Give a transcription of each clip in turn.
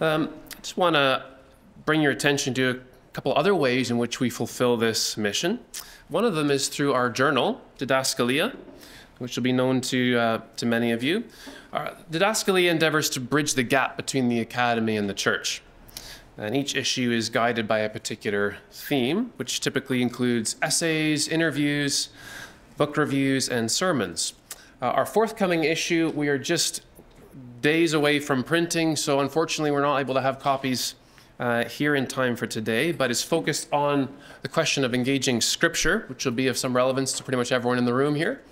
I just want to bring your attention to a couple other ways in which we fulfill this mission. One of them is through our journal, Didaskalia, which will be known to many of you. Didaskalia endeavors to bridge the gap between the academy and the church. And each issue is guided by a particular theme, which typically includes essays, interviews, book reviews, and sermons. Our forthcoming issue, we are just days away from printing, so unfortunately we're not able to have copies here in time for today, but is focused on the question of engaging Scripture, which will be of some relevance to pretty much everyone in the room here.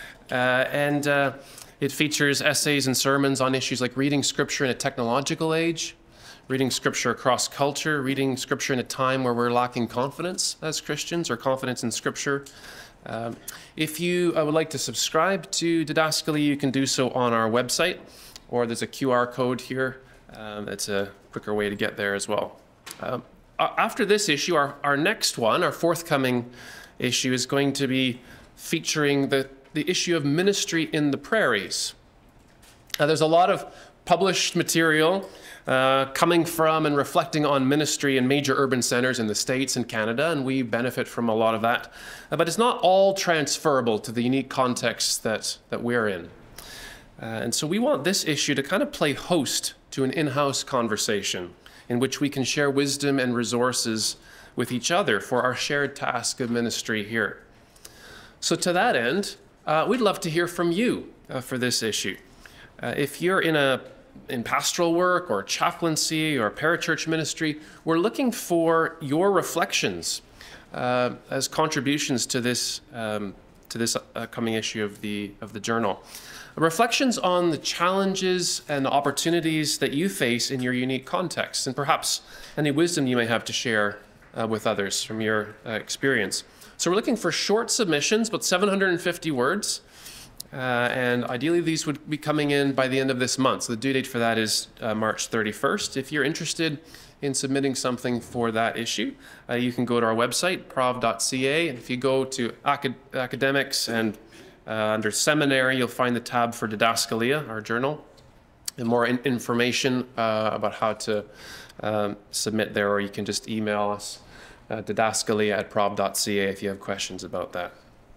It features essays and sermons on issues like reading Scripture in a technological age, reading Scripture across culture, reading Scripture in a time where we're lacking confidence as Christians, or confidence in Scripture. If you would like to subscribe to Didaskalia, you can do so on our website, or there's a QR code here. That's a quicker way to get there as well. After this issue, our next one, our forthcoming issue, is going to be featuring the issue of ministry in the prairies. There's a lot of published material coming from and reflecting on ministry in major urban centers in the States and Canada, and we benefit from a lot of that. But it's not all transferable to the unique context that we're in. And so we want this issue to kind of play host to an in-house conversation in which we can share wisdom and resources with each other for our shared task of ministry here. So to that end, we'd love to hear from you for this issue. If you're in pastoral work or chaplaincy or parachurch ministry, we're looking for your reflections as contributions to this upcoming issue of the journal. Reflections on the challenges and opportunities that you face in your unique context, and perhaps any wisdom you may have to share with others from your experience. So we're looking for short submissions, about 750 words, and ideally these would be coming in by the end of this month. So the due date for that is March 31st. If you're interested in submitting something for that issue, you can go to our website, prov.ca, and if you go to academics and under Seminary, you'll find the tab for Didaskalia, our journal, and more information about how to submit there, or you can just email us, didaskalia@prov.ca, if you have questions about that.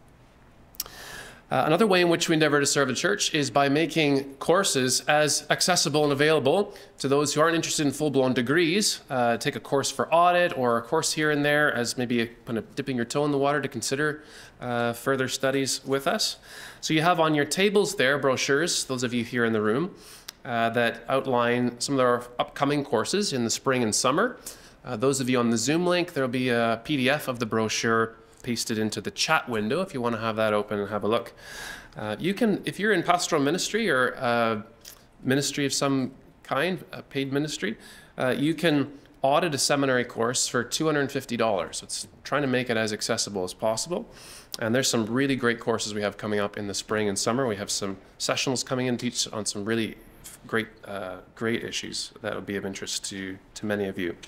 Another way in which we endeavor to serve the church is by making courses as accessible and available to those who aren't interested in full-blown degrees. Take a course for audit or a course here and there as maybe kind of dipping your toe in the water to consider further studies with us. So you have on your tables there brochures, those of you here in the room, that outline some of our upcoming courses in the spring and summer. Those of you on the Zoom link, there'll be a PDF of the brochure pasted into the chat window if you want to have that open and have a look. You can, if you're in pastoral ministry or ministry of some kind, a paid ministry, you can audit a seminary course for $250. So it's trying to make it as accessible as possible. And there's some really great courses we have coming up in the spring and summer. We have some sessionals coming in to teach on some really great issues that will be of interest to many of you.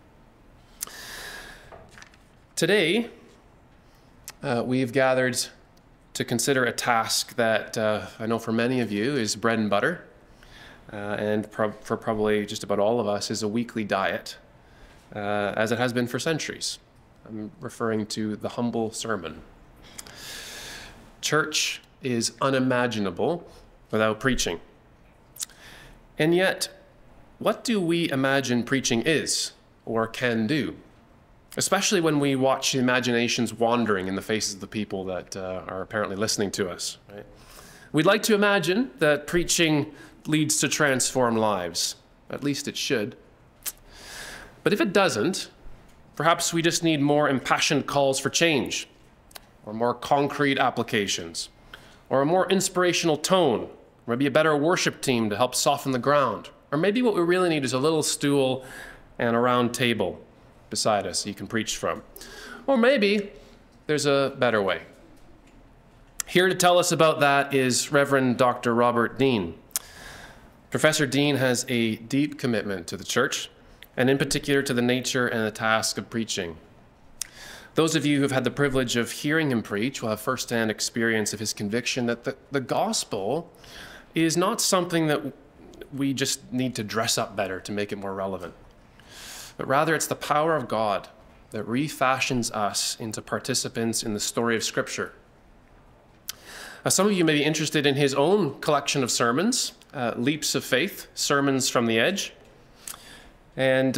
Today, we've gathered to consider a task that I know for many of you is bread and butter, and for probably just about all of us is a weekly diet, as it has been for centuries. I'm referring to the humble sermon. Church is unimaginable without preaching. And yet, what do we imagine preaching is or can do? Especially when we watch imaginations wandering in the faces of the people that are apparently listening to us. Right? We'd like to imagine that preaching leads to transformed lives. At least it should. But if it doesn't, perhaps we just need more impassioned calls for change, or more concrete applications, or a more inspirational tone, or maybe a better worship team to help soften the ground. Or maybe what we really need is a little stool and a round table beside us you can preach from. Or maybe there's a better way. Here to tell us about that is Reverend Dr. Robert Dean. Professor Dean has a deep commitment to the church, and in particular to the nature and the task of preaching. Those of you who have had the privilege of hearing him preach will have firsthand experience of his conviction that the gospel is not something that we just need to dress up better to make it more relevant. But rather, it's the power of God that refashions us into participants in the story of Scripture. Some of you may be interested in his own collection of sermons, Leaps of Faith, Sermons from the Edge. And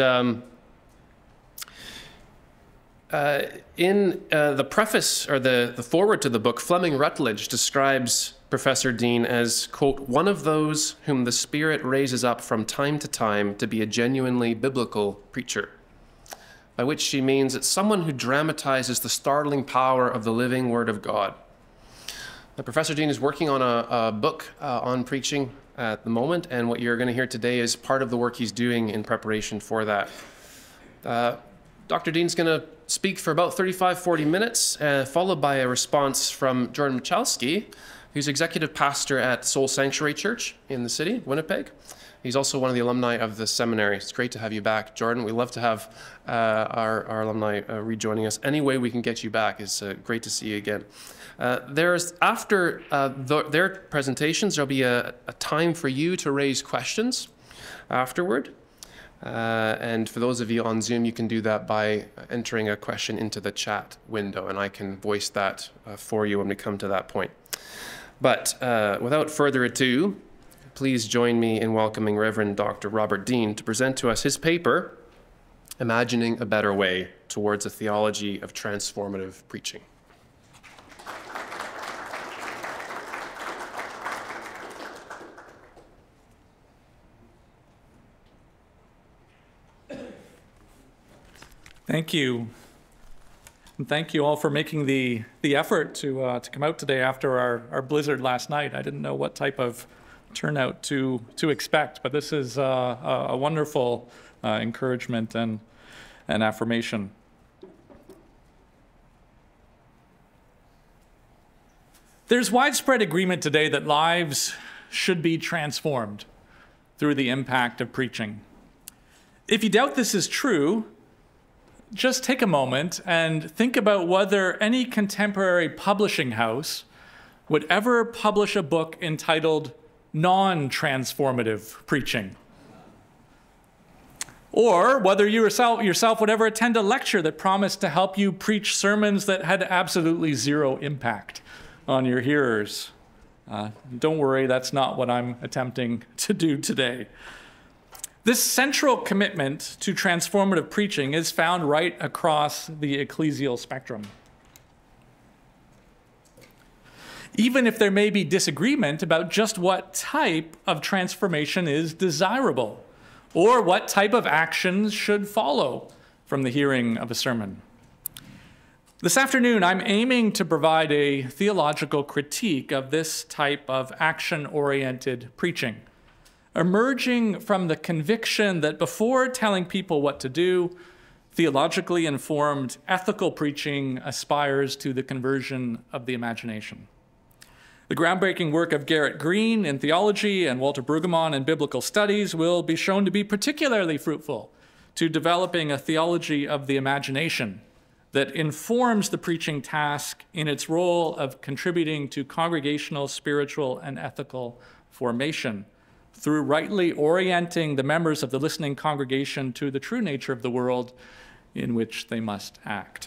in the preface, or the foreword to the book, Fleming Rutledge describes Professor Dean as, quote, one of those whom the Spirit raises up from time to time to be a genuinely biblical preacher. By which she means it's someone who dramatizes the startling power of the living Word of God. Professor Dean is working on a book on preaching at the moment, and what you're going to hear today is part of the work he's doing in preparation for that. Dr. Dean's going to speak for about 35-40 minutes, followed by a response from Jordan Michalski, who's executive pastor at Soul Sanctuary Church in the city, Winnipeg. He's also one of the alumni of the Seminary. It's great to have you back, Jordan. We love to have our alumni rejoining us. Any way we can get you back is great to see you again. After their presentations, there'll be a time for you to raise questions afterward. And for those of you on Zoom, you can do that by entering a question into the chat window, and I can voice that for you when we come to that point. But without further ado, please join me in welcoming Reverend Dr. Robert Dean to present to us his paper, Imagining a Better Way Towards a Theology of Transformative Preaching. Thank you. And thank you all for making the effort to come out today after our blizzard last night. I didn't know what type of turnout to expect, but this is a wonderful encouragement and affirmation. There's widespread agreement today that lives should be transformed through the impact of preaching. If you doubt this is true, just take a moment and think about whether any contemporary publishing house would ever publish a book entitled Non-Transformative Preaching. Or whether you yourself would ever attend a lecture that promised to help you preach sermons that had absolutely zero impact on your hearers. Don't worry, that's not what I'm attempting to do today. This central commitment to transformative preaching is found right across the ecclesial spectrum. Even if there may be disagreement about just what type of transformation is desirable, or what type of actions should follow from the hearing of a sermon. This afternoon, I'm aiming to provide a theological critique of this type of action-oriented preaching, emerging from the conviction that before telling people what to do, theologically informed ethical preaching aspires to the conversion of the imagination. The groundbreaking work of Garrett Green in theology and Walter Brueggemann in biblical studies will be shown to be particularly fruitful to developing a theology of the imagination that informs the preaching task in its role of contributing to congregational, spiritual, and ethical formation through rightly orienting the members of the listening congregation to the true nature of the world in which they must act.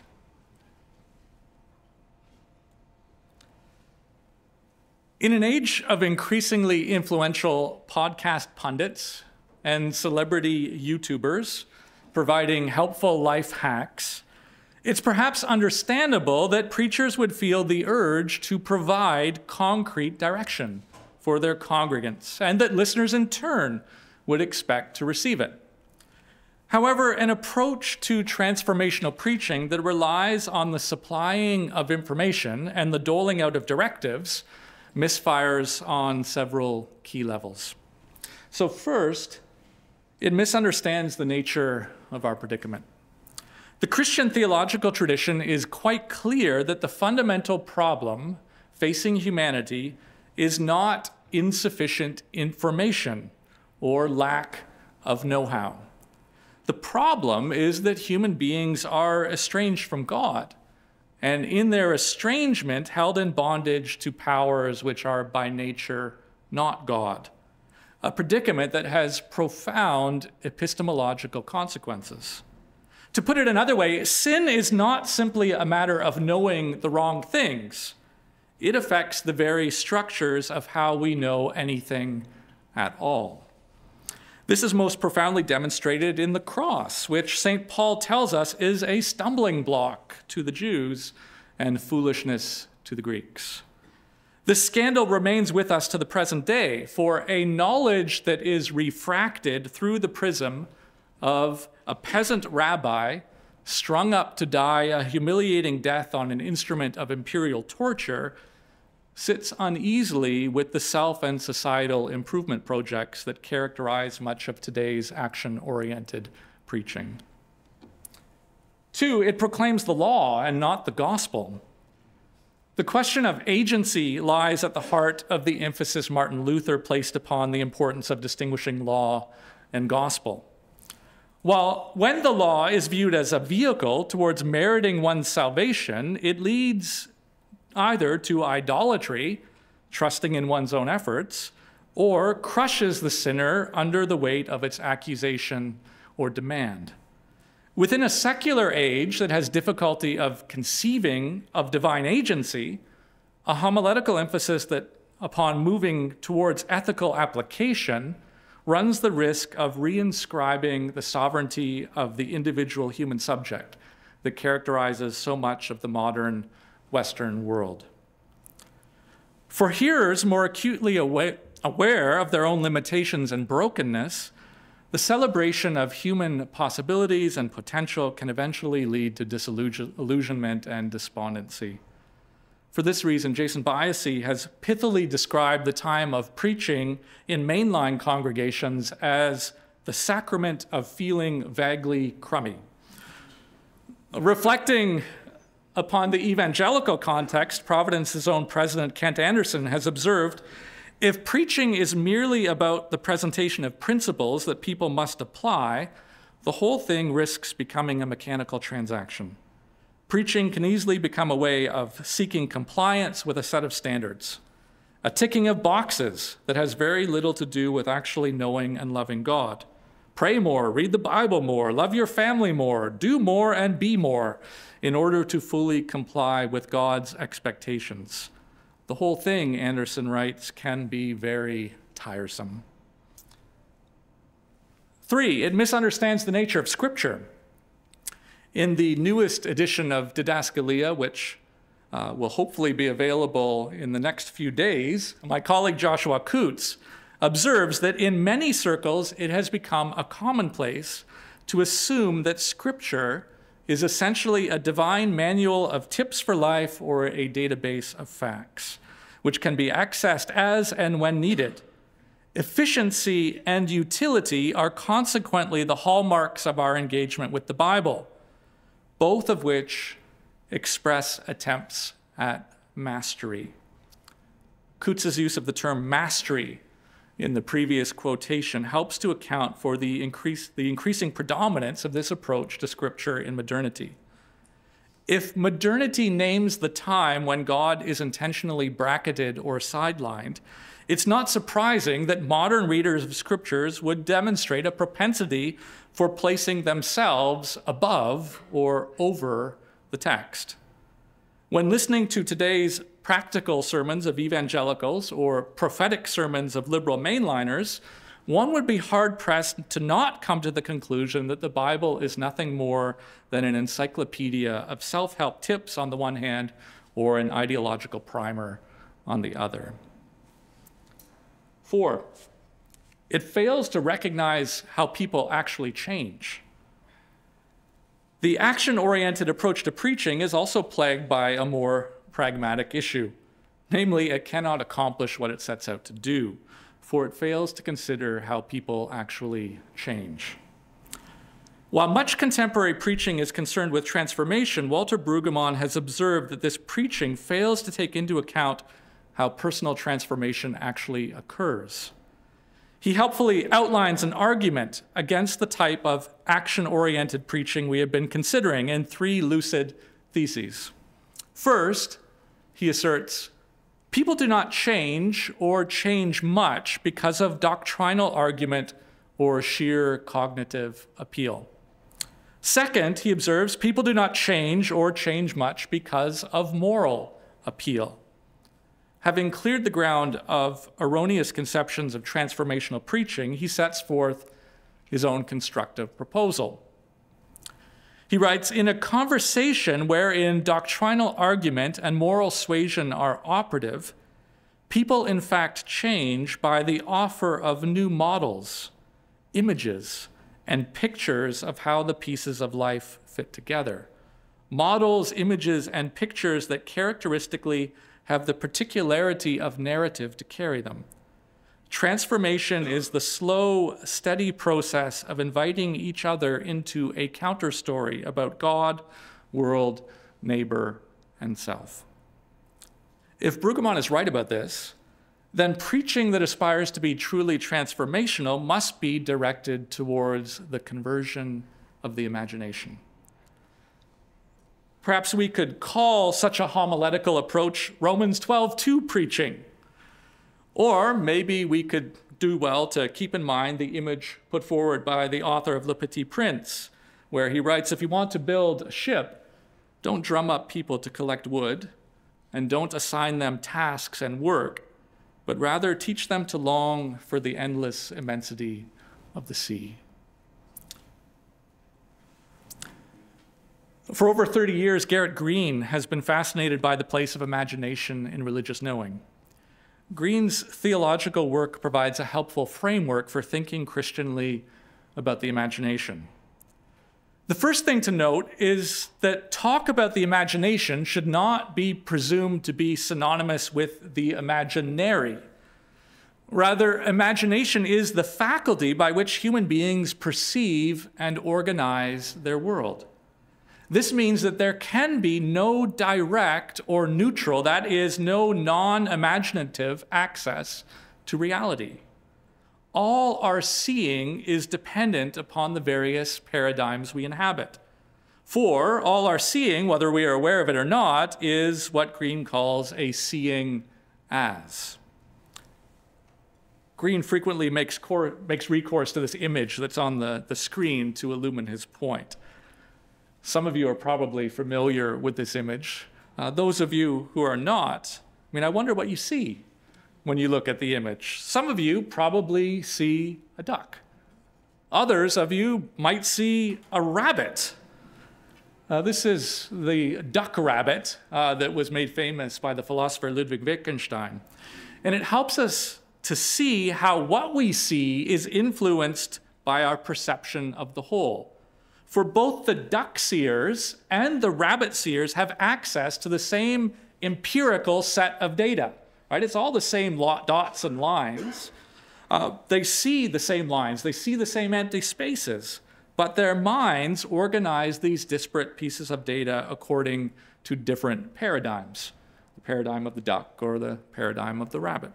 In an age of increasingly influential podcast pundits and celebrity YouTubers providing helpful life hacks, it's perhaps understandable that preachers would feel the urge to provide concrete direction for their congregants, and that listeners in turn would expect to receive it. However, an approach to transformational preaching that relies on the supplying of information and the doling out of directives misfires on several key levels. So first, it misunderstands the nature of our predicament. The Christian theological tradition is quite clear that the fundamental problem facing humanity is not insufficient information or lack of know-how. The problem is that human beings are estranged from God, and in their estrangement held in bondage to powers which are by nature not God. a predicament that has profound epistemological consequences. To put it another way, sin is not simply a matter of knowing the wrong things. It affects the very structures of how we know anything at all. This is most profoundly demonstrated in the cross, which St. Paul tells us is a stumbling block to the Jews and foolishness to the Greeks. This scandal remains with us to the present day, for a knowledge that is refracted through the prism of a peasant rabbi strung up to die a humiliating death on an instrument of imperial torture sits uneasily with the self and societal improvement projects that characterize much of today's action-oriented preaching. 2, it proclaims the law and not the gospel. The question of agency lies at the heart of the emphasis Martin Luther placed upon the importance of distinguishing law and gospel. While when the law is viewed as a vehicle towards meriting one's salvation, it leads either to idolatry, trusting in one's own efforts, or crushes the sinner under the weight of its accusation or demand. Within a secular age that has difficulty of conceiving of divine agency, a homiletical emphasis that upon moving towards ethical application runs the risk of reinscribing the sovereignty of the individual human subject that characterizes so much of the modern Western world. For hearers more acutely aware of their own limitations and brokenness, the celebration of human possibilities and potential can eventually lead to disillusionment and despondency. For this reason, Jason Biasi has pithily described the time of preaching in mainline congregations as the sacrament of feeling vaguely crummy. Reflecting upon the evangelical context, Providence's own president, Kent Anderson, has observed, if preaching is merely about the presentation of principles that people must apply, the whole thing risks becoming a mechanical transaction. Preaching can easily become a way of seeking compliance with a set of standards, a ticking of boxes that has very little to do with actually knowing and loving God. Pray more, read the Bible more, love your family more, do more and be more in order to fully comply with God's expectations. The whole thing, Anderson writes, can be very tiresome. 3, it misunderstands the nature of Scripture. In the newest edition of Didascalia, which will hopefully be available in the next few days, my colleague Joshua Coutts observes that in many circles it has become a commonplace to assume that Scripture is essentially a divine manual of tips for life or a database of facts, which can be accessed as and when needed. Efficiency and utility are consequently the hallmarks of our engagement with the Bible, both of which express attempts at mastery. Coutts' use of the term mastery in the previous quotation helps to account for the increasing predominance of this approach to Scripture in modernity. If modernity names the time when God is intentionally bracketed or sidelined, it's not surprising that modern readers of Scriptures would demonstrate a propensity for placing themselves above or over the text. When listening to today's practical sermons of evangelicals or prophetic sermons of liberal mainliners, one would be hard-pressed to not come to the conclusion that the Bible is nothing more than an encyclopedia of self-help tips on the one hand or an ideological primer on the other. 4, it fails to recognize how people actually change. The action-oriented approach to preaching is also plagued by a more pragmatic issue. Namely, it cannot accomplish what it sets out to do, for it fails to consider how people actually change. While much contemporary preaching is concerned with transformation, Walter Brueggemann has observed that this preaching fails to take into account how personal transformation actually occurs. He helpfully outlines an argument against the type of action-oriented preaching we have been considering in 3 lucid theses. First, he asserts, people do not change or change much because of doctrinal argument or sheer cognitive appeal. Second, he observes, people do not change or change much because of moral appeal. Having cleared the ground of erroneous conceptions of transformational preaching, he sets forth his own constructive proposal. He writes, in a conversation wherein doctrinal argument and moral suasion are operative, people in fact change by the offer of new models, images, and pictures of how the pieces of life fit together. Models, images, and pictures that characteristically have the particularity of narrative to carry them. Transformation is the slow, steady process of inviting each other into a counterstory about God, world, neighbor, and self. If Brueggemann is right about this, then preaching that aspires to be truly transformational must be directed towards the conversion of the imagination. Perhaps we could call such a homiletical approach Romans 12:2 preaching. Or maybe we could do well to keep in mind the image put forward by the author of Le Petit Prince, where he writes, if you want to build a ship, don't drum up people to collect wood, and don't assign them tasks and work, but rather teach them to long for the endless immensity of the sea. For over 30 years, Garrett Green has been fascinated by the place of imagination in religious knowing. Green's theological work provides a helpful framework for thinking Christianly about the imagination. The first thing to note is that talk about the imagination should not be presumed to be synonymous with the imaginary. Rather, imagination is the faculty by which human beings perceive and organize their world. This means that there can be no direct or neutral, that is, no non-imaginative access to reality. All our seeing is dependent upon the various paradigms we inhabit. For all our seeing, whether we are aware of it or not, is what Green calls a seeing as. Green frequently makes recourse to this image that's on the screen to illumine his point. Some of you are probably familiar with this image. Those of you who are not, I wonder what you see when you look at the image. Some of you probably see a duck. Others of you might see a rabbit. This is the duck rabbit that was made famous by the philosopher Ludwig Wittgenstein. And it helps us to see how what we see is influenced by our perception of the whole. For both the duck seers and the rabbit seers have access to the same empirical set of data, right? It's all the same dots and lines. They see the same lines, they see the same empty spaces, but their minds organize these disparate pieces of data according to different paradigms, the paradigm of the duck or the paradigm of the rabbit.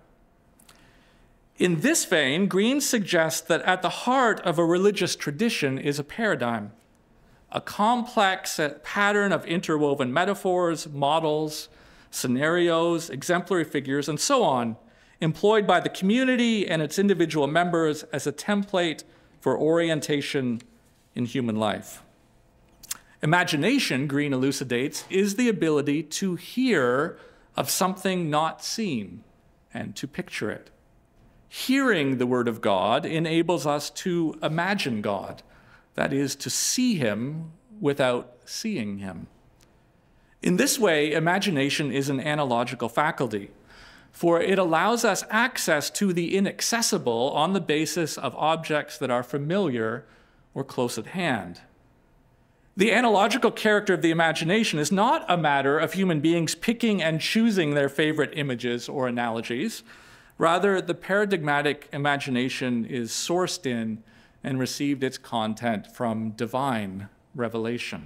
In this vein, Green suggests that at the heart of a religious tradition is a paradigm, a complex pattern of interwoven metaphors, models, scenarios, exemplary figures, and so on, employed by the community and its individual members as a template for orientation in human life. Imagination, Green elucidates, is the ability to hear of something not seen and to picture it. Hearing the word of God enables us to imagine God, that is, to see him without seeing him. In this way, imagination is an analogical faculty, for it allows us access to the inaccessible on the basis of objects that are familiar or close at hand. The analogical character of the imagination is not a matter of human beings picking and choosing their favorite images or analogies. Rather, the paradigmatic imagination is sourced in and received its content from divine revelation.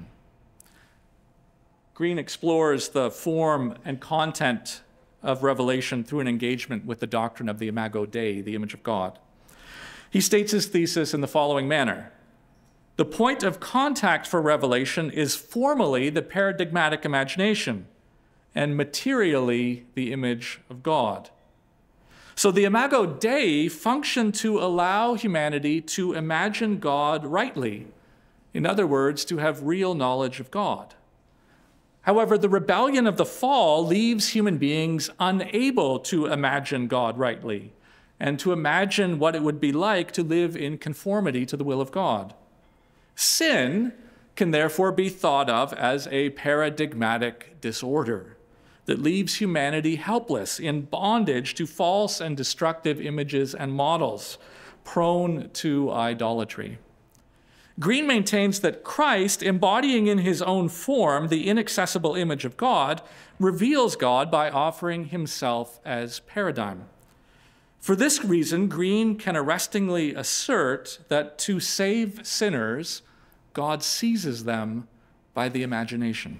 Green explores the form and content of revelation through an engagement with the doctrine of the Imago Dei, the image of God. He states his thesis in the following manner. The point of contact for revelation is formally the paradigmatic imagination, and materially the image of God. So the Imago Dei functioned to allow humanity to imagine God rightly. In other words, to have real knowledge of God. However, the rebellion of the fall leaves human beings unable to imagine God rightly and to imagine what it would be like to live in conformity to the will of God. Sin can therefore be thought of as a paradigmatic disorder that leaves humanity helpless in bondage to false and destructive images and models, prone to idolatry. Green maintains that Christ, embodying in his own form the inaccessible image of God, reveals God by offering himself as paradigm. For this reason, Green can arrestingly assert that to save sinners, God seizes them by the imagination.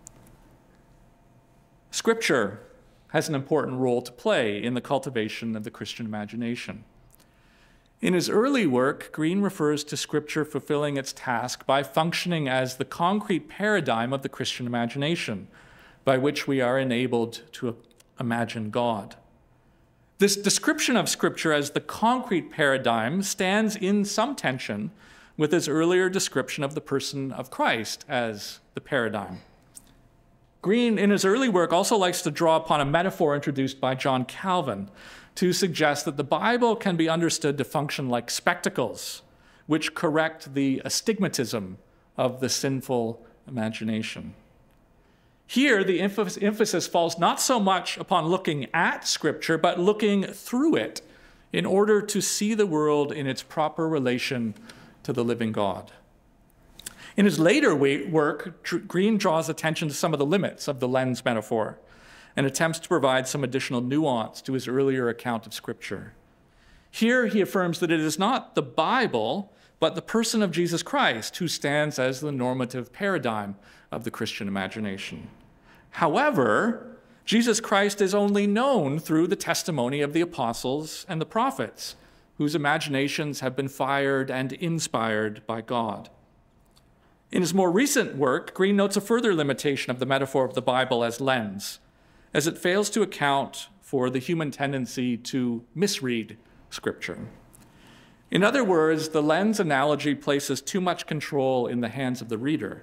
Scripture has an important role to play in the cultivation of the Christian imagination. In his early work, Green refers to Scripture fulfilling its task by functioning as the concrete paradigm of the Christian imagination, by which we are enabled to imagine God. This description of Scripture as the concrete paradigm stands in some tension with his earlier description of the person of Christ as the paradigm. Green, in his early work, also likes to draw upon a metaphor introduced by John Calvin to suggest that the Bible can be understood to function like spectacles, which correct the astigmatism of the sinful imagination. Here, the emphasis falls not so much upon looking at Scripture, but looking through it in order to see the world in its proper relation to the living God. In his later work, Green draws attention to some of the limits of the lens metaphor and attempts to provide some additional nuance to his earlier account of Scripture. Here he affirms that it is not the Bible, but the person of Jesus Christ who stands as the normative paradigm of the Christian imagination. However, Jesus Christ is only known through the testimony of the apostles and the prophets, whose imaginations have been fired and inspired by God. In his more recent work, Green notes a further limitation of the metaphor of the Bible as lens, as it fails to account for the human tendency to misread Scripture. In other words, the lens analogy places too much control in the hands of the reader.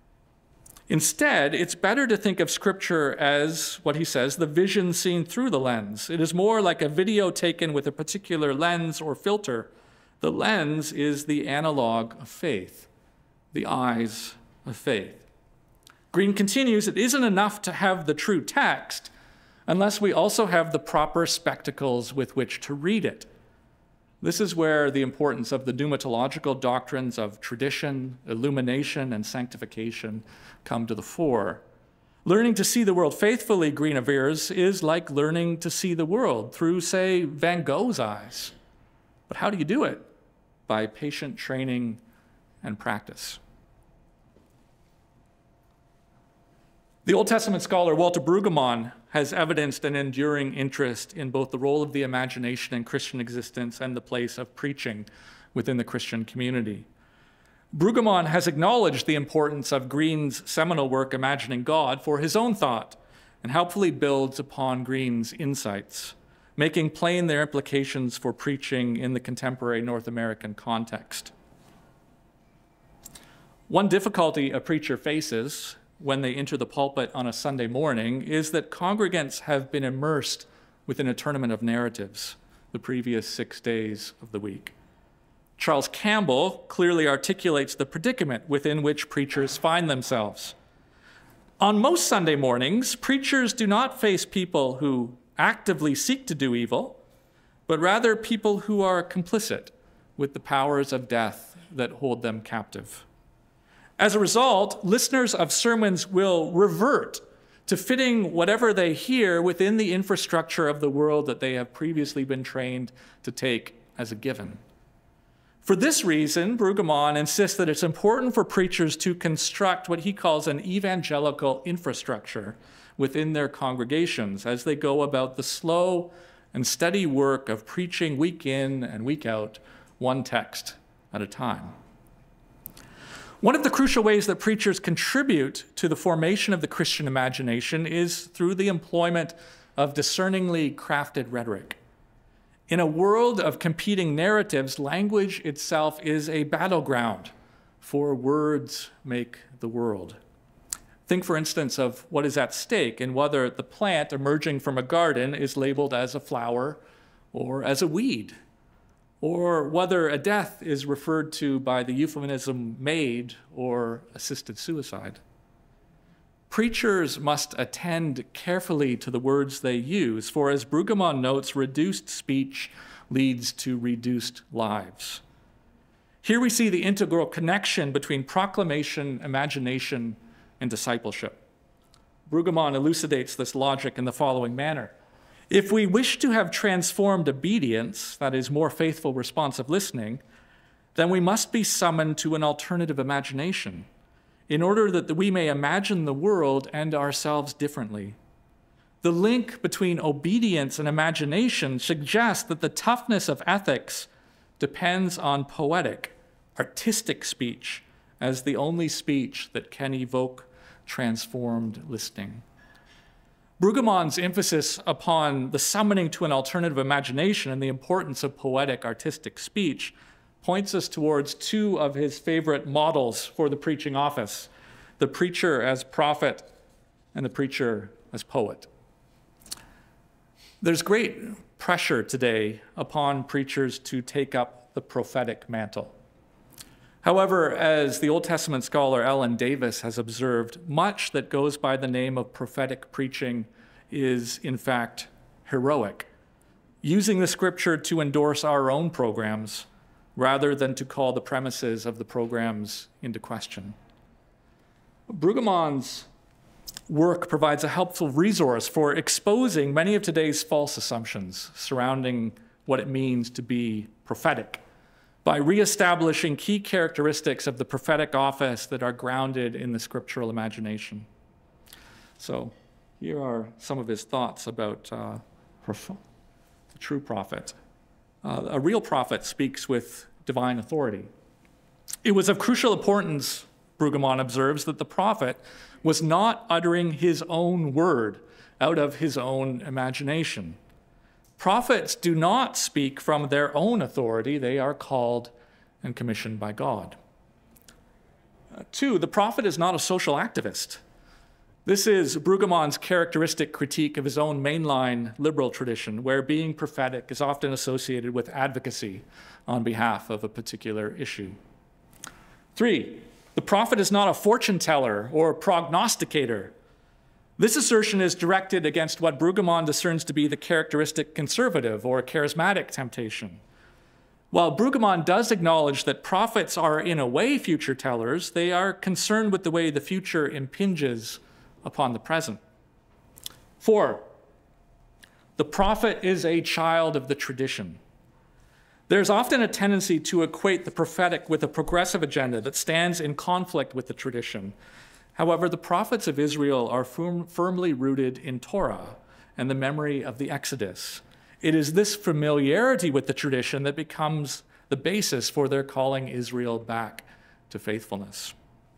Instead, it's better to think of Scripture as, what he says, the vision seen through the lens. It is more like a video taken with a particular lens or filter. The lens is the analog of faith, the eyes of faith. Green continues, it isn't enough to have the true text unless we also have the proper spectacles with which to read it. This is where the importance of the pneumatological doctrines of tradition, illumination, and sanctification come to the fore. Learning to see the world faithfully, Green avers, is like learning to see the world through, say, Van Gogh's eyes. But how do you do it? By patient training and practice. The Old Testament scholar Walter Brueggemann has evidenced an enduring interest in both the role of the imagination in Christian existence and the place of preaching within the Christian community. Brueggemann has acknowledged the importance of Green's seminal work, Imagining God, for his own thought, and helpfully builds upon Green's insights, making plain their implications for preaching in the contemporary North American context. One difficulty a preacher faces when they enter the pulpit on a Sunday morning is that congregants have been immersed within a tournament of narratives the previous 6 days of the week. Charles Campbell clearly articulates the predicament within which preachers find themselves. On most Sunday mornings, preachers do not face people who actively seek to do evil, but rather people who are complicit with the powers of death that hold them captive. As a result, listeners of sermons will revert to fitting whatever they hear within the infrastructure of the world that they have previously been trained to take as a given. For this reason, Brueggemann insists that it's important for preachers to construct what he calls an evangelical infrastructure within their congregations as they go about the slow and steady work of preaching week in and week out, one text at a time. One of the crucial ways that preachers contribute to the formation of the Christian imagination is through the employment of discerningly crafted rhetoric. In a world of competing narratives, language itself is a battleground, for words make the world. Think, for instance, of what is at stake and whether the plant emerging from a garden is labeled as a flower or as a weed, or whether a death is referred to by the euphemism maid or assisted suicide. Preachers must attend carefully to the words they use, for as Brueggemann notes, reduced speech leads to reduced lives. Here we see the integral connection between proclamation, imagination, and discipleship. Brueggemann elucidates this logic in the following manner. If we wish to have transformed obedience, that is, more faithful, responsive listening, then we must be summoned to an alternative imagination in order that we may imagine the world and ourselves differently. The link between obedience and imagination suggests that the toughness of ethics depends on poetic, artistic speech as the only speech that can evoke transformed listening. Brueggemann's emphasis upon the summoning to an alternative imagination and the importance of poetic, artistic speech points us towards two of his favorite models for the preaching office, the preacher as prophet and the preacher as poet. There's great pressure today upon preachers to take up the prophetic mantle. However, as the Old Testament scholar Ellen Davis has observed, much that goes by the name of prophetic preaching is, in fact, heroic, using the scripture to endorse our own programs rather than to call the premises of the programs into question. Brueggemann's work provides a helpful resource for exposing many of today's false assumptions surrounding what it means to be prophetic, by reestablishing key characteristics of the prophetic office that are grounded in the scriptural imagination. So here are some of his thoughts about the true prophet. A real prophet speaks with divine authority. It was of crucial importance, Brueggemann observes, that the prophet was not uttering his own word out of his own imagination. Prophets do not speak from their own authority. They are called and commissioned by God. Two, the prophet is not a social activist. This is Brueggemann's characteristic critique of his own mainline liberal tradition, where being prophetic is often associated with advocacy on behalf of a particular issue. Three, the prophet is not a fortune teller or prognosticator. This assertion is directed against what Brueggemann discerns to be the characteristic conservative or charismatic temptation. While Brueggemann does acknowledge that prophets are in a way future tellers, they are concerned with the way the future impinges upon the present. Four, the prophet is a child of the tradition. There's often a tendency to equate the prophetic with a progressive agenda that stands in conflict with the tradition. However, the prophets of Israel are firmly rooted in Torah and the memory of the Exodus. It is this familiarity with the tradition that becomes the basis for their calling Israel back to faithfulness.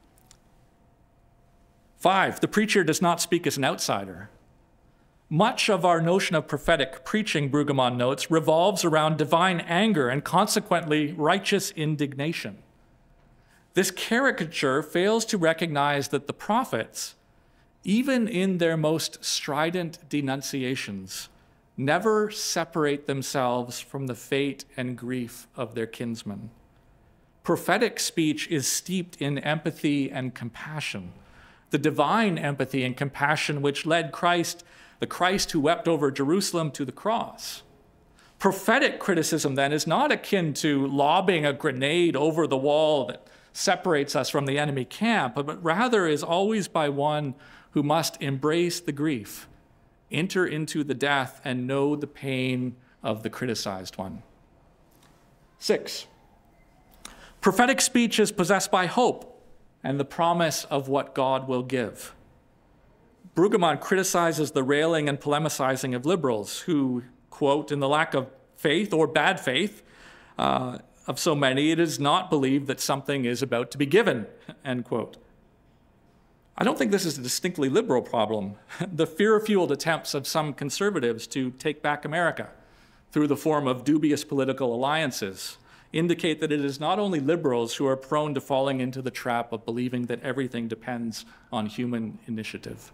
Five, the preacher does not speak as an outsider. Much of our notion of prophetic preaching, Brueggemann notes, revolves around divine anger and consequently righteous indignation. This caricature fails to recognize that the prophets, even in their most strident denunciations, never separate themselves from the fate and grief of their kinsmen. Prophetic speech is steeped in empathy and compassion, the divine empathy and compassion which led Christ, the Christ who wept over Jerusalem, to the cross. Prophetic criticism, then, is not akin to lobbing a grenade over the wall that separates us from the enemy camp, but rather is always by one who must embrace the grief, enter into the death, and know the pain of the criticized one. Six, prophetic speech is possessed by hope and the promise of what God will give. Brueggemann criticizes the railing and polemicizing of liberals who, quote, in the lack of faith or bad faith, of so many, it is not believed that something is about to be given, end quote. I don't think this is a distinctly liberal problem. The fear-fueled attempts of some conservatives to take back America through the form of dubious political alliances indicate that it is not only liberals who are prone to falling into the trap of believing that everything depends on human initiative.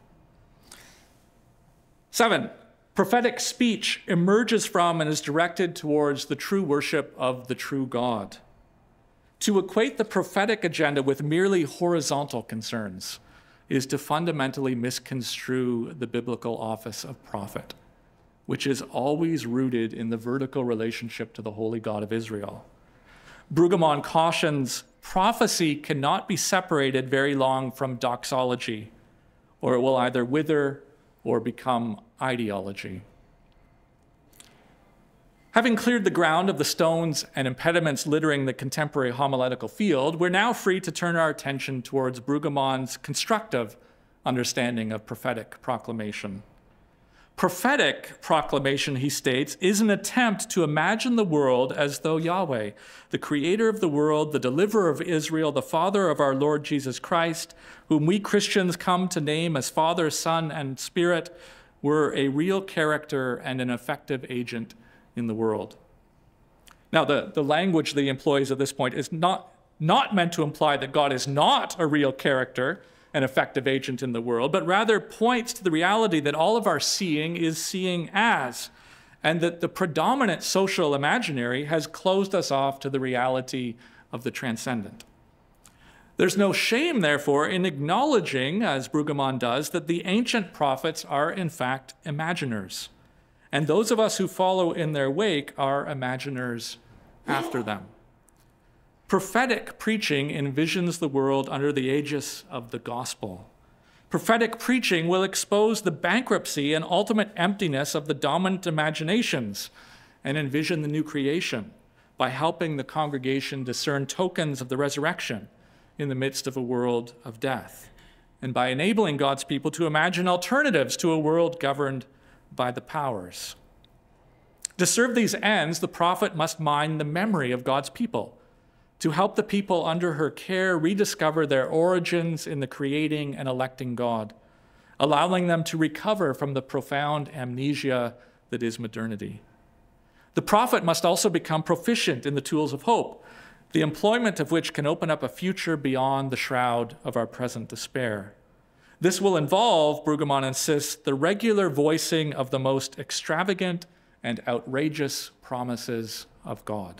7, prophetic speech emerges from and is directed towards the true worship of the true God. To equate the prophetic agenda with merely horizontal concerns is to fundamentally misconstrue the biblical office of prophet, which is always rooted in the vertical relationship to the holy God of Israel. Brueggemann cautions prophecy cannot be separated very long from doxology, or it will either wither or become ideology. Having cleared the ground of the stones and impediments littering the contemporary homiletical field, we're now free to turn our attention towards Brueggemann's constructive understanding of prophetic proclamation. Prophetic proclamation, he states, is an attempt to imagine the world as though Yahweh, the creator of the world, the deliverer of Israel, the Father of our Lord Jesus Christ, whom we Christians come to name as Father, Son, and Spirit, were a real character and an effective agent in the world. Now, the language that he employs at this point is not meant to imply that God is not a real character, an effective agent in the world, but rather points to the reality that all of our seeing is seeing as, and that the predominant social imaginary has closed us off to the reality of the transcendent. There's no shame, therefore, in acknowledging, as Brueggemann does, that the ancient prophets are in fact imaginers, and those of us who follow in their wake are imaginers after them. Prophetic preaching envisions the world under the aegis of the gospel. Prophetic preaching will expose the bankruptcy and ultimate emptiness of the dominant imaginations and envision the new creation by helping the congregation discern tokens of the resurrection in the midst of a world of death, and by enabling God's people to imagine alternatives to a world governed by the powers. To serve these ends, the prophet must mine the memory of God's people, to help the people under her care rediscover their origins in the creating and electing God, allowing them to recover from the profound amnesia that is modernity. The prophet must also become proficient in the tools of hope, the employment of which can open up a future beyond the shroud of our present despair. This will involve, Brueggemann insists, the regular voicing of the most extravagant and outrageous promises of God.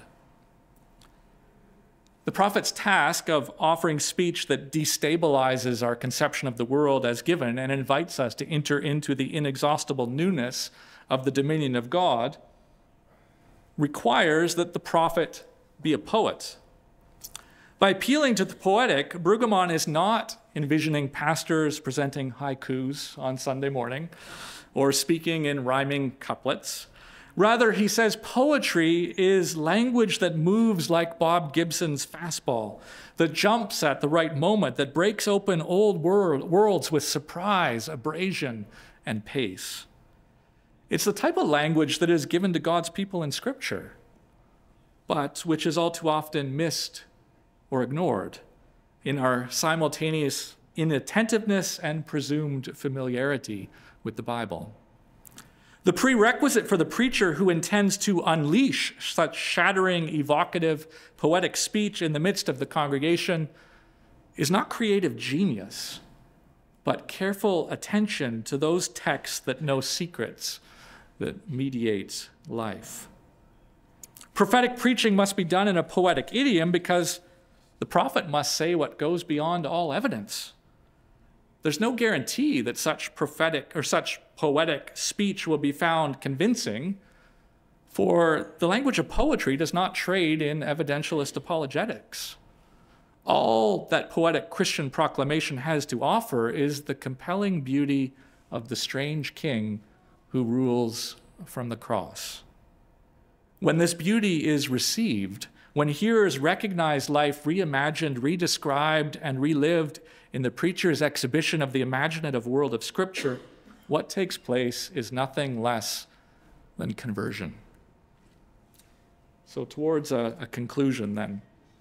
The prophet's task of offering speech that destabilizes our conception of the world as given and invites us to enter into the inexhaustible newness of the dominion of God requires that the prophet be a poet. By appealing to the poetic, Brueggemann is not envisioning pastors presenting haikus on Sunday morning or speaking in rhyming couplets. Rather, he says poetry is language that moves like Bob Gibson's fastball, that jumps at the right moment, that breaks open old worlds with surprise, abrasion, and pace. It's the type of language that is given to God's people in Scripture, but which is all too often missed or ignored in our simultaneous inattentiveness and presumed familiarity with the Bible. The prerequisite for the preacher who intends to unleash such shattering, evocative, poetic speech in the midst of the congregation is not creative genius, but careful attention to those texts that know secrets that mediate life. Prophetic preaching must be done in a poetic idiom because the prophet must say what goes beyond all evidence. There's no guarantee that such prophetic or such poetic speech will be found convincing, for the language of poetry does not trade in evidentialist apologetics. All that poetic Christian proclamation has to offer is the compelling beauty of the strange king who rules from the cross. When this beauty is received, when hearers recognize life reimagined, redescribed, and relived in the preacher's exhibition of the imaginative world of Scripture, what takes place is nothing less than conversion. So towards a conclusion then.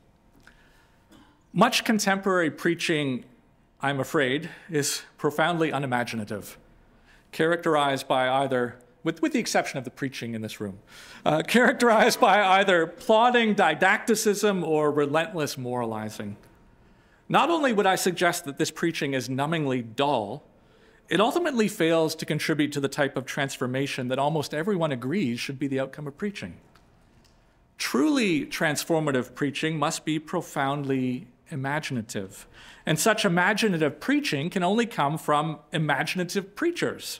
Much contemporary preaching, I'm afraid, is profoundly unimaginative, characterized by either, with the exception of the preaching in this room, characterized by either plodding didacticism or relentless moralizing. Not only would I suggest that this preaching is numbingly dull, it ultimately fails to contribute to the type of transformation that almost everyone agrees should be the outcome of preaching. Truly transformative preaching must be profoundly imaginative, and such imaginative preaching can only come from imaginative preachers.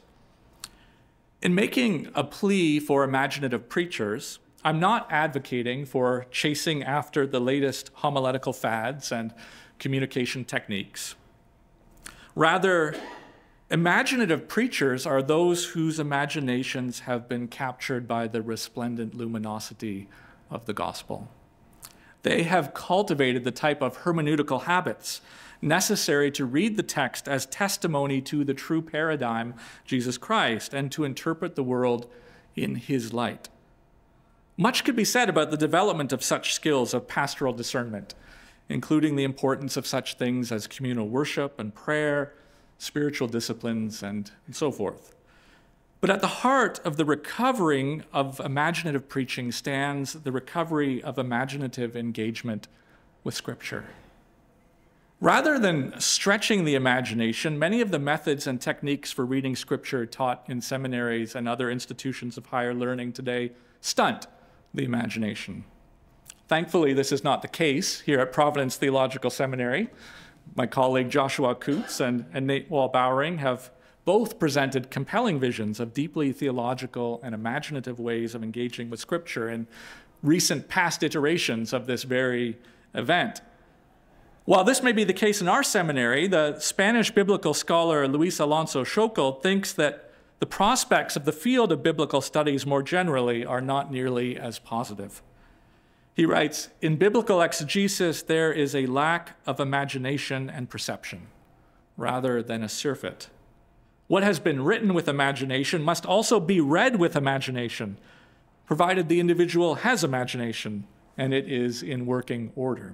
In making a plea for imaginative preachers, I'm not advocating for chasing after the latest homiletical fads and communication techniques. Rather, imaginative preachers are those whose imaginations have been captured by the resplendent luminosity of the gospel. They have cultivated the type of hermeneutical habits necessary to read the text as testimony to the true paradigm, Jesus Christ, and to interpret the world in his light. Much could be said about the development of such skills of pastoral discernment, including the importance of such things as communal worship and prayer, spiritual disciplines, and so forth. But at the heart of the recovering of imaginative preaching stands the recovery of imaginative engagement with Scripture. Rather than stretching the imagination, many of the methods and techniques for reading Scripture taught in seminaries and other institutions of higher learning today stunt the imagination. Thankfully, this is not the case here at Providence Theological Seminary. My colleague Joshua Coots and Nate Wall-Bowering have both presented compelling visions of deeply theological and imaginative ways of engaging with Scripture in recent past iterations of this very event. While this may be the case in our seminary, the Spanish biblical scholar Luis Alonso Schokel thinks that the prospects of the field of biblical studies more generally are not nearly as positive. He writes, "In biblical exegesis, there is a lack of imagination and perception, rather than a surfeit. What has been written with imagination must also be read with imagination, provided the individual has imagination and it is in working order."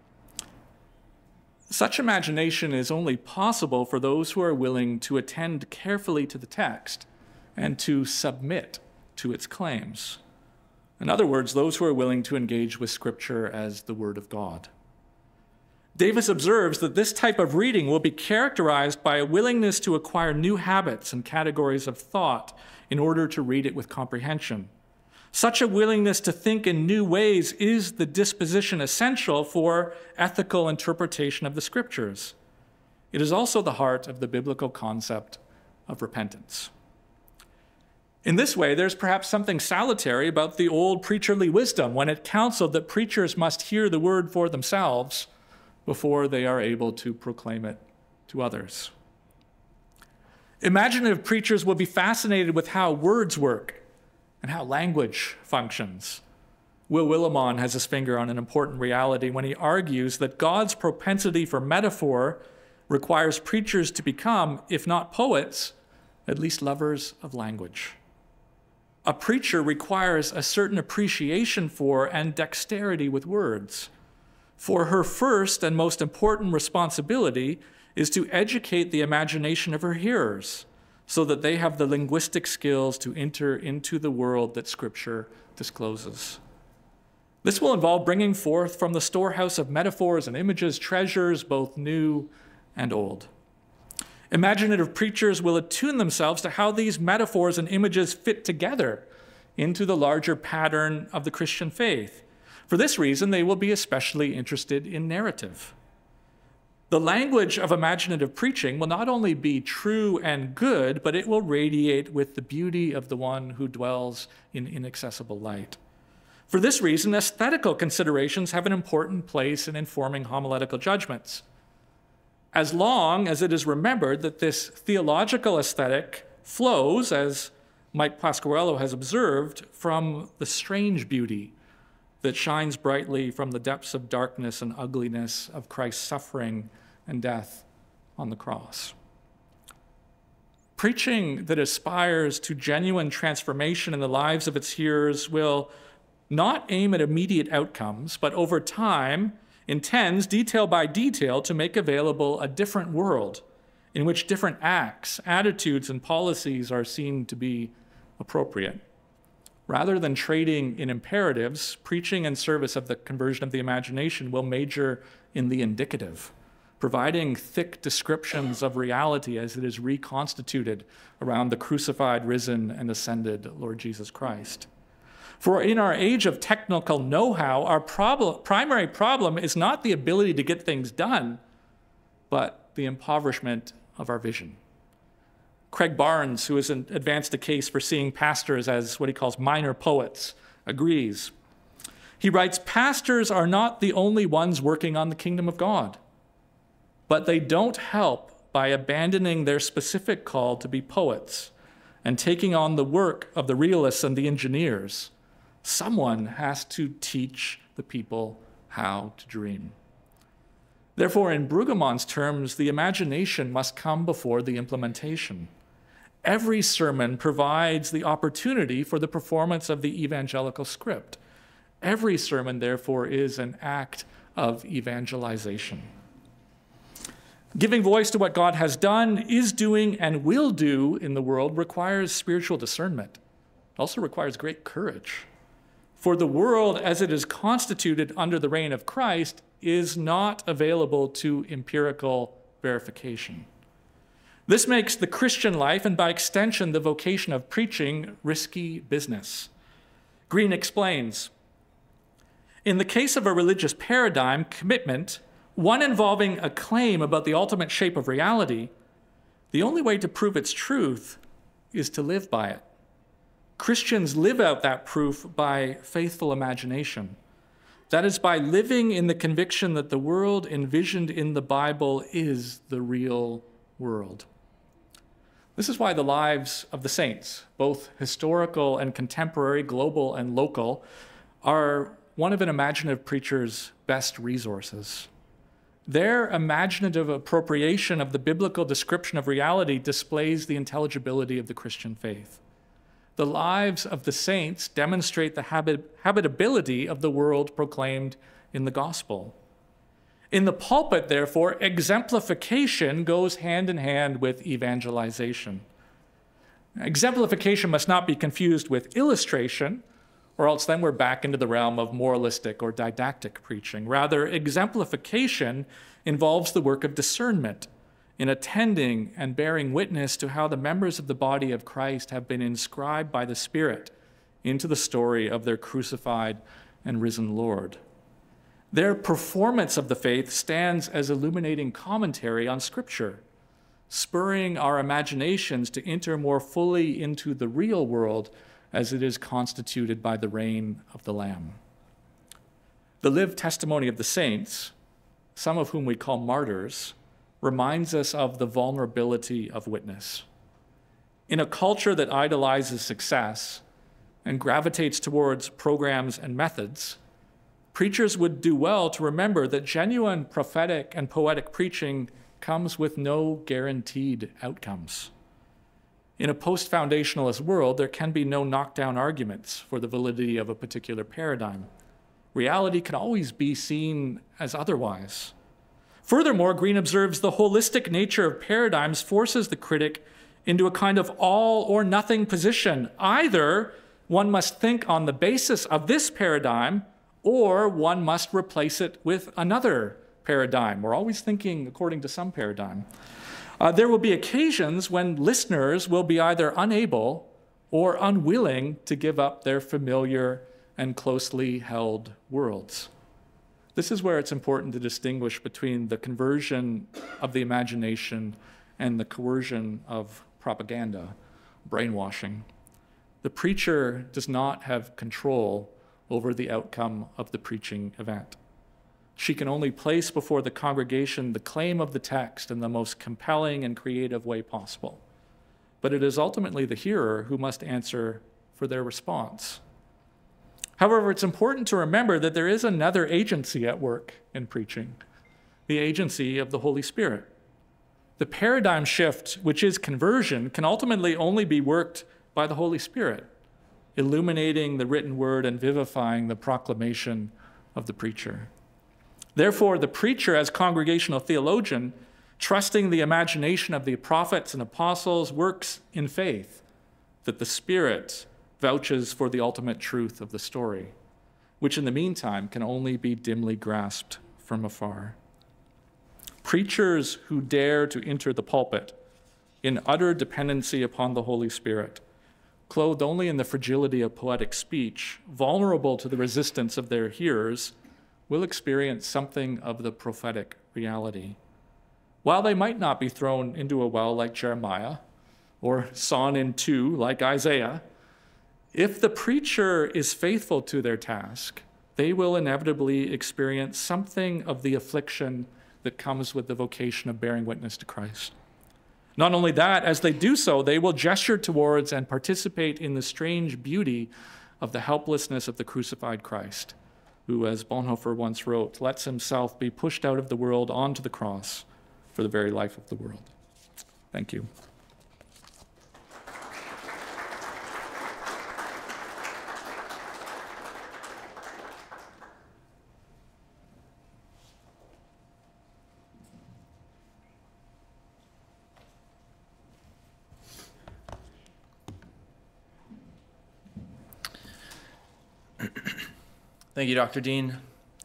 Such imagination is only possible for those who are willing to attend carefully to the text and to submit to its claims. In other words, those who are willing to engage with Scripture as the Word of God. Davis observes that this type of reading will be characterized by a willingness to acquire new habits and categories of thought in order to read it with comprehension. Such a willingness to think in new ways is the disposition essential for ethical interpretation of the Scriptures. It is also the heart of the biblical concept of repentance. In this way, there's perhaps something salutary about the old preacherly wisdom when it counseled that preachers must hear the word for themselves before they are able to proclaim it to others. Imaginative preachers will be fascinated with how words work and how language functions. Will Willimon has his finger on an important reality when he argues that God's propensity for metaphor requires preachers to become, if not poets, at least lovers of language. A preacher requires a certain appreciation for and dexterity with words. For her first and most important responsibility is to educate the imagination of her hearers so that they have the linguistic skills to enter into the world that Scripture discloses. This will involve bringing forth from the storehouse of metaphors and images treasures both new and old. Imaginative preachers will attune themselves to how these metaphors and images fit together into the larger pattern of the Christian faith. For this reason, they will be especially interested in narrative. The language of imaginative preaching will not only be true and good, but it will radiate with the beauty of the one who dwells in inaccessible light. For this reason, aesthetical considerations have an important place in informing homiletical judgments. As long as it is remembered that this theological aesthetic flows, as Mike Pasquarello has observed, from the strange beauty that shines brightly from the depths of darkness and ugliness of Christ's suffering and death on the cross. Preaching that aspires to genuine transformation in the lives of its hearers will not aim at immediate outcomes, but over time intends, detail by detail, to make available a different world in which different acts, attitudes, and policies are seen to be appropriate. Rather than trading in imperatives, preaching in service of the conversion of the imagination will major in the indicative, providing thick descriptions of reality as it is reconstituted around the crucified, risen, and ascended Lord Jesus Christ. For in our age of technical know-how, our primary problem is not the ability to get things done, but the impoverishment of our vision. Craig Barnes, who has advanced a case for seeing pastors as what he calls minor poets, agrees. He writes, "Pastors are not the only ones working on the kingdom of God, but they don't help by abandoning their specific call to be poets and taking on the work of the realists and the engineers. Someone has to teach the people how to dream." Therefore, in Brueggemann's terms, the imagination must come before the implementation. Every sermon provides the opportunity for the performance of the evangelical script. Every sermon, therefore, is an act of evangelization. Giving voice to what God has done, is doing, and will do in the world requires spiritual discernment. It also requires great courage. For the world, as it is constituted under the reign of Christ, is not available to empirical verification. This makes the Christian life, and by extension the vocation of preaching, risky business. Green explains, "In the case of a religious paradigm commitment, one involving a claim about the ultimate shape of reality, the only way to prove its truth is to live by it. Christians live out that proof by faithful imagination. That is, by living in the conviction that the world envisioned in the Bible is the real world." This is why the lives of the saints, both historical and contemporary, global and local, are one of an imaginative preacher's best resources. Their imaginative appropriation of the biblical description of reality displays the intelligibility of the Christian faith. The lives of the saints demonstrate the habitability of the world proclaimed in the gospel. In the pulpit, therefore, exemplification goes hand in hand with evangelization. Exemplification must not be confused with illustration, or else then we're back into the realm of moralistic or didactic preaching. Rather, exemplification involves the work of discernment in attending and bearing witness to how the members of the body of Christ have been inscribed by the Spirit into the story of their crucified and risen Lord. Their performance of the faith stands as illuminating commentary on Scripture, spurring our imaginations to enter more fully into the real world as it is constituted by the reign of the Lamb. The lived testimony of the saints, some of whom we call martyrs, reminds us of the vulnerability of witness. In a culture that idolizes success and gravitates towards programs and methods, preachers would do well to remember that genuine prophetic and poetic preaching comes with no guaranteed outcomes. In a post-foundationalist world, there can be no knockdown arguments for the validity of a particular paradigm. Reality can always be seen as otherwise. Furthermore, Green observes the holistic nature of paradigms forces the critic into a kind of all or nothing position. Either one must think on the basis of this paradigm, or one must replace it with another paradigm. We're always thinking according to some paradigm. There will be occasions when listeners will be either unable or unwilling to give up their familiar and closely held worlds. This is where it's important to distinguish between the conversion of the imagination and the coercion of propaganda, brainwashing. The preacher does not have control over the outcome of the preaching event. She can only place before the congregation the claim of the text in the most compelling and creative way possible. But it is ultimately the hearer who must answer for their response. However, it's important to remember that there is another agency at work in preaching, the agency of the Holy Spirit. The paradigm shift, which is conversion, can ultimately only be worked by the Holy Spirit. illuminating the written word and vivifying the proclamation of the preacher. Therefore, the preacher, as congregational theologian, trusting the imagination of the prophets and apostles, works in faith that the Spirit vouches for the ultimate truth of the story, which in the meantime can only be dimly grasped from afar. Preachers who dare to enter the pulpit in utter dependency upon the Holy Spirit, clothed only in the fragility of poetic speech, vulnerable to the resistance of their hearers, will experience something of the prophetic reality. While they might not be thrown into a well like Jeremiah, or sawn in two like Isaiah, if the preacher is faithful to their task, they will inevitably experience something of the affliction that comes with the vocation of bearing witness to Christ. Not only that, as they do so, they will gesture towards and participate in the strange beauty of the helplessness of the crucified Christ, who, as Bonhoeffer once wrote, lets himself be pushed out of the world onto the cross for the very life of the world. Thank you. Thank you, Dr. Dean.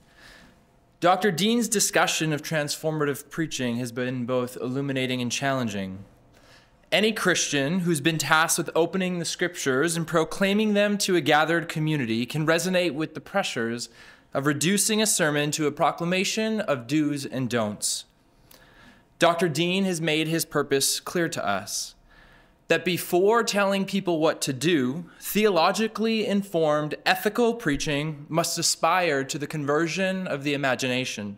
Dr. Dean's discussion of transformative preaching has been both illuminating and challenging. Any Christian who's been tasked with opening the scriptures and proclaiming them to a gathered community can resonate with the pressures of reducing a sermon to a proclamation of do's and don'ts. Dr. Dean has made his purpose clear to us, that before telling people what to do, theologically informed, ethical preaching must aspire to the conversion of the imagination.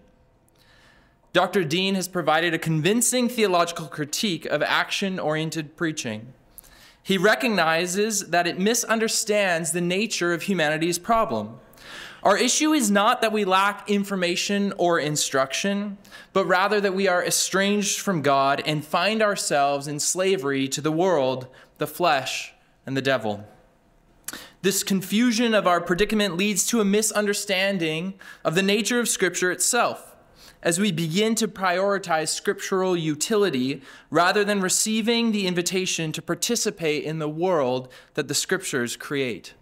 Dr. Dean has provided a convincing theological critique of action-oriented preaching. He recognizes that it misunderstands the nature of humanity's problem. Our issue is not that we lack information or instruction, but rather that we are estranged from God and find ourselves in slavery to the world, the flesh, and the devil. This confusion of our predicament leads to a misunderstanding of the nature of Scripture itself, as we begin to prioritize scriptural utility rather than receiving the invitation to participate in the world that the Scriptures create.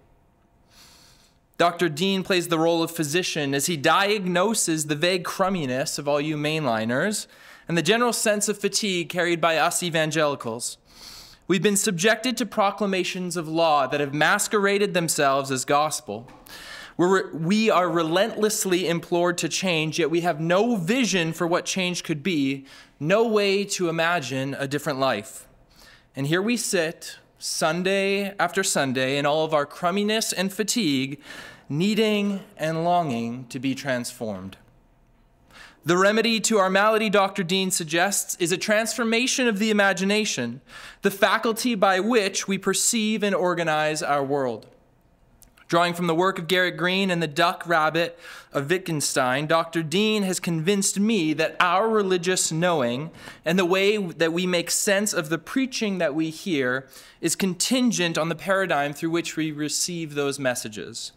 Dr. Dean plays the role of physician as he diagnoses the vague crumminess of all you mainliners and the general sense of fatigue carried by us evangelicals. We've been subjected to proclamations of law that have masqueraded themselves as gospel. We are relentlessly implored to change, yet we have no vision for what change could be, no way to imagine a different life. And here we sit, Sunday after Sunday, in all of our crumminess and fatigue, needing and longing to be transformed. The remedy to our malady, Dr. Dean suggests, is a transformation of the imagination, the faculty by which we perceive and organize our world. Drawing from the work of Garrett Green and the duck rabbit of Wittgenstein, Dr. Dean has convinced me that our religious knowing and the way that we make sense of the preaching that we hear is contingent on the paradigm through which we receive those messages.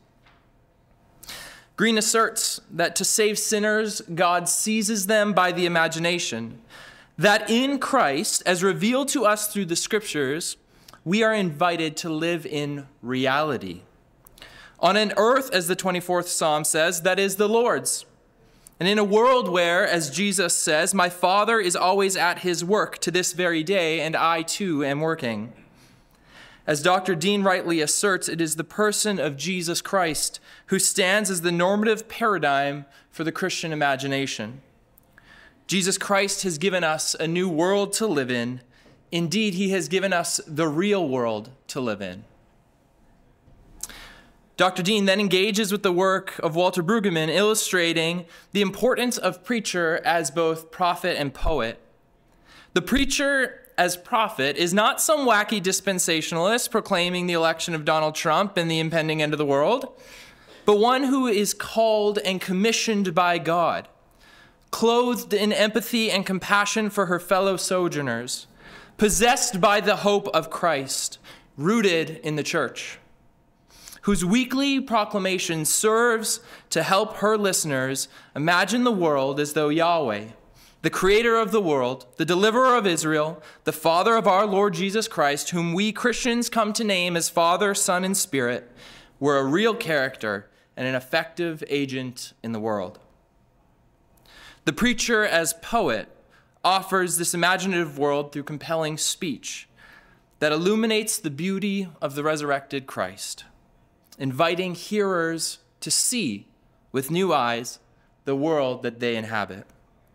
Green asserts that to save sinners, God seizes them by the imagination, that in Christ, as revealed to us through the Scriptures, we are invited to live in reality. On an earth, as the 24th Psalm says, that is the Lord's. And in a world where, as Jesus says, my Father is always at his work to this very day, and I too am working. As Dr. Dean rightly asserts, it is the person of Jesus Christ who stands as the normative paradigm for the Christian imagination. Jesus Christ has given us a new world to live in. Indeed, he has given us the real world to live in. Dr. Dean then engages with the work of Walter Brueggemann, illustrating the importance of preacher as both prophet and poet. The preacher as prophet is not some wacky dispensationalist proclaiming the election of Donald Trump and the impending end of the world, but one who is called and commissioned by God, clothed in empathy and compassion for her fellow sojourners, possessed by the hope of Christ, rooted in the church. whose weekly proclamation serves to help her listeners imagine the world as though Yahweh, the creator of the world, the deliverer of Israel, the Father of our Lord Jesus Christ, whom we Christians come to name as Father, Son, and Spirit, were a real character and an effective agent in the world. The preacher, as poet, offers this imaginative world through compelling speech that illuminates the beauty of the resurrected Christ, inviting hearers to see with new eyes the world that they inhabit.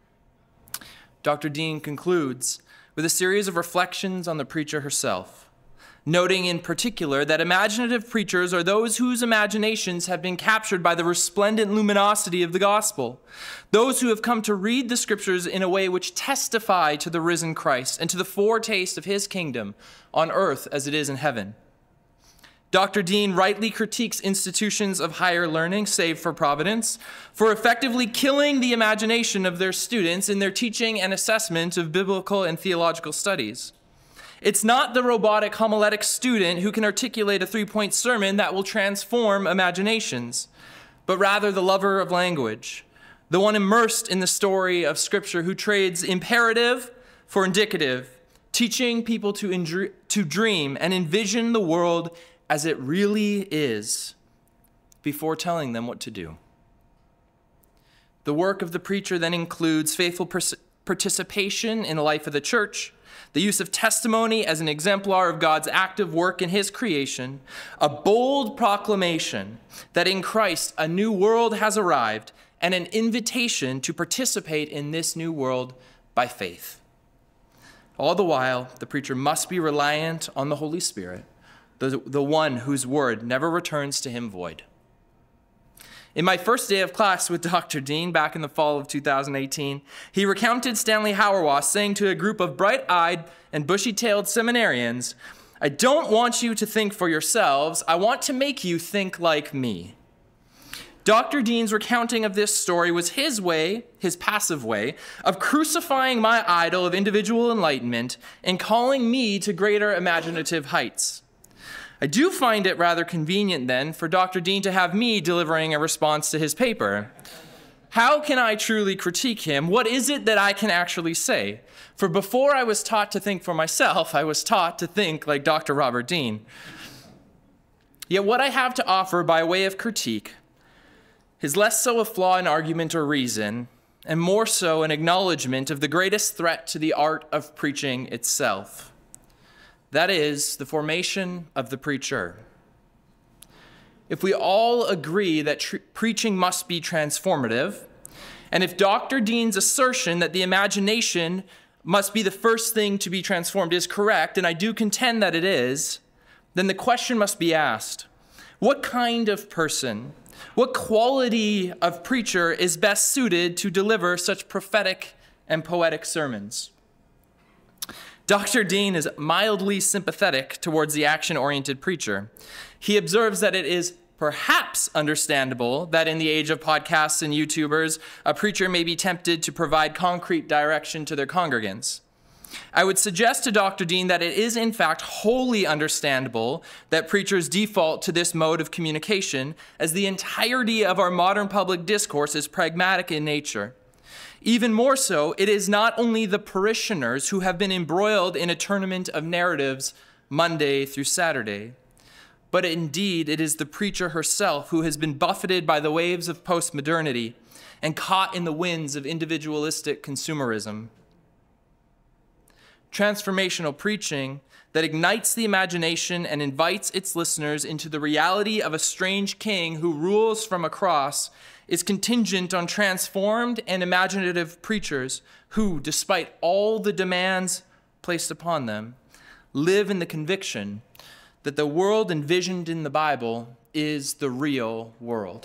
Dr. Dean concludes with a series of reflections on the preacher herself, noting in particular that imaginative preachers are those whose imaginations have been captured by the resplendent luminosity of the gospel, those who have come to read the scriptures in a way which testify to the risen Christ and to the foretaste of his kingdom on earth as it is in heaven. Dr. Dean rightly critiques institutions of higher learning, save for Providence, for effectively killing the imagination of their students in their teaching and assessment of biblical and theological studies. It's not the robotic homiletic student who can articulate a 3-point sermon that will transform imaginations, but rather the lover of language, the one immersed in the story of Scripture who trades imperative for indicative, teaching people to dream and envision the world as it really is before telling them what to do. The work of the preacher then includes faithful participation in the life of the church, the use of testimony as an exemplar of God's active work in his creation, a bold proclamation that in Christ a new world has arrived, and an invitation to participate in this new world by faith. All the while, the preacher must be reliant on the Holy Spirit, the one whose word never returns to him void. In my first day of class with Dr. Dean back in the fall of 2018, he recounted Stanley Hauerwas saying to a group of bright-eyed and bushy-tailed seminarians, "I don't want you to think for yourselves. I want to make you think like me." Dr. Dean's recounting of this story was his way, his passive way, of crucifying my idol of individual enlightenment and calling me to greater imaginative heights. I do find it rather convenient, then, for Dr. Dean to have me delivering a response to his paper. How can I truly critique him? What is it that I can actually say? For before I was taught to think for myself, I was taught to think like Dr. Robert Dean. Yet what I have to offer by way of critique is less so a flaw in argument or reason, and more so an acknowledgement of the greatest threat to the art of preaching itself. That is, the formation of the preacher. If we all agree that preaching must be transformative, and if Dr. Dean's assertion that the imagination must be the first thing to be transformed is correct, and I do contend that it is, then the question must be asked, what kind of person, what quality of preacher is best suited to deliver such prophetic and poetic sermons? Dr. Dean is mildly sympathetic towards the action-oriented preacher. He observes that it is perhaps understandable that in the age of podcasts and YouTubers, a preacher may be tempted to provide concrete direction to their congregants. I would suggest to Dr. Dean that it is in fact wholly understandable that preachers default to this mode of communication, as the entirety of our modern public discourse is pragmatic in nature. Even more so, it is not only the parishioners who have been embroiled in a tournament of narratives Monday through Saturday, but indeed it is the preacher herself who has been buffeted by the waves of postmodernity and caught in the winds of individualistic consumerism. Transformational preaching that ignites the imagination and invites its listeners into the reality of a strange king who rules from a cross is contingent on transformed and imaginative preachers who, despite all the demands placed upon them, live in the conviction that the world envisioned in the Bible is the real world.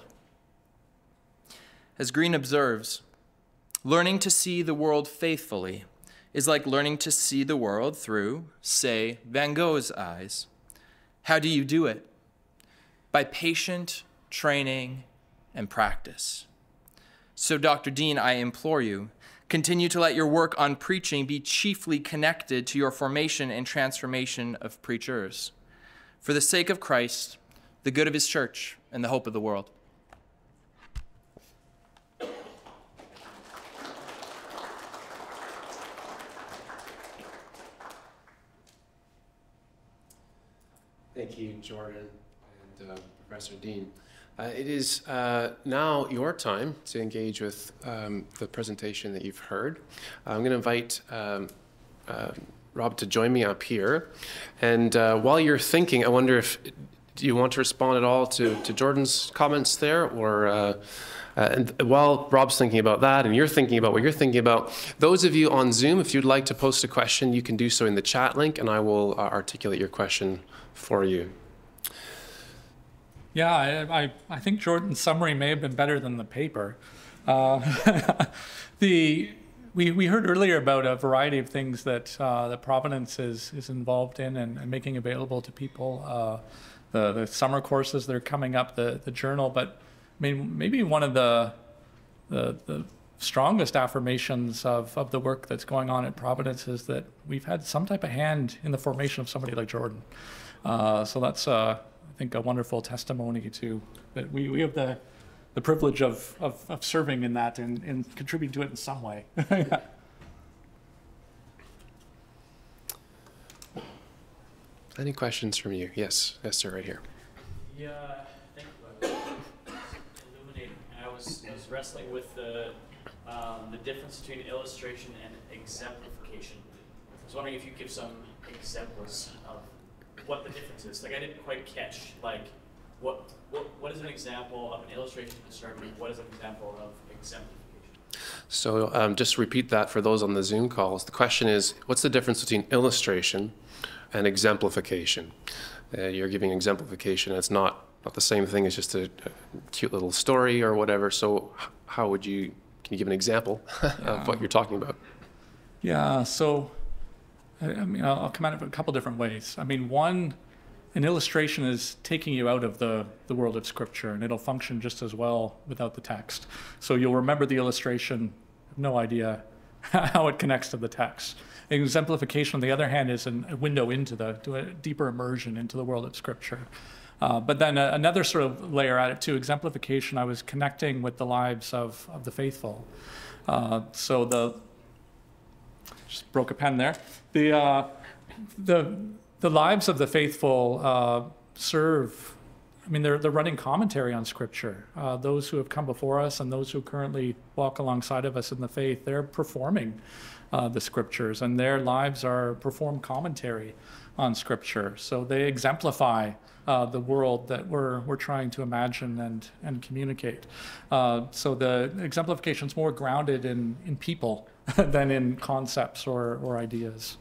As Green observes, learning to see the world faithfully is like learning to see the world through, say, Van Gogh's eyes. How do you do it? By patient training and practice. So, Dr. Dean, I implore you, continue to let your work on preaching be chiefly connected to your formation and transformation of preachers. For the sake of Christ, the good of his church, and the hope of the world. Thank you, Jordan and Professor Dean. It is now your time to engage with the presentation that you've heard. I'm going to invite Rob to join me up here. And while you're thinking, I wonder if, do you want to respond at all to Jordan's comments there? Or and while Rob's thinking about that and you're thinking about what you're thinking about, those of you on Zoom, if you'd like to post a question, you can do so in the chat link and I will articulate your question for you. Yeah, I think Jordan's summary may have been better than the paper. We heard earlier about a variety of things that that Providence is involved in and making available to people. The summer courses that are coming up, the journal, but I mean maybe one of the strongest affirmations of the work that's going on at Providence is that we've had some type of hand in the formation of somebody like Jordan. So that's I think a wonderful testimony to that we have the privilege of serving in that and contributing to it in some way. Any questions from you? Yes, sir, right here. Yeah, thank you. Illuminating. I was wrestling with the difference between illustration and exemplification. I was wondering if you could give some examples of what the difference is. Like I didn't quite catch like what is an example of an illustration of discernment? What is an example of exemplification? So just repeat that for those on the Zoom calls. The question is, what's the difference between illustration and exemplification? You're giving exemplification. It's not the same thing as just a cute little story or whatever. So how would you, can you give an example of what you're talking about? Yeah, so I mean, I'll come at it in a couple different ways. I mean, one, an illustration is taking you out of the world of Scripture, and it'll function just as well without the text. So you'll remember the illustration, have no idea how it connects to the text. Exemplification, on the other hand, is a window to a deeper immersion into the world of Scripture. But then another sort of layer at it too, exemplification, I was connecting with the lives of the faithful. Just broke a pen there. The lives of the faithful serve, I mean, they're running commentary on Scripture. Those who have come before us and those who currently walk alongside of us in the faith, they're performing the Scriptures, and their lives perform commentary on Scripture. So they exemplify the world that we're trying to imagine and communicate. So the exemplification is more grounded in people than in concepts or ideas.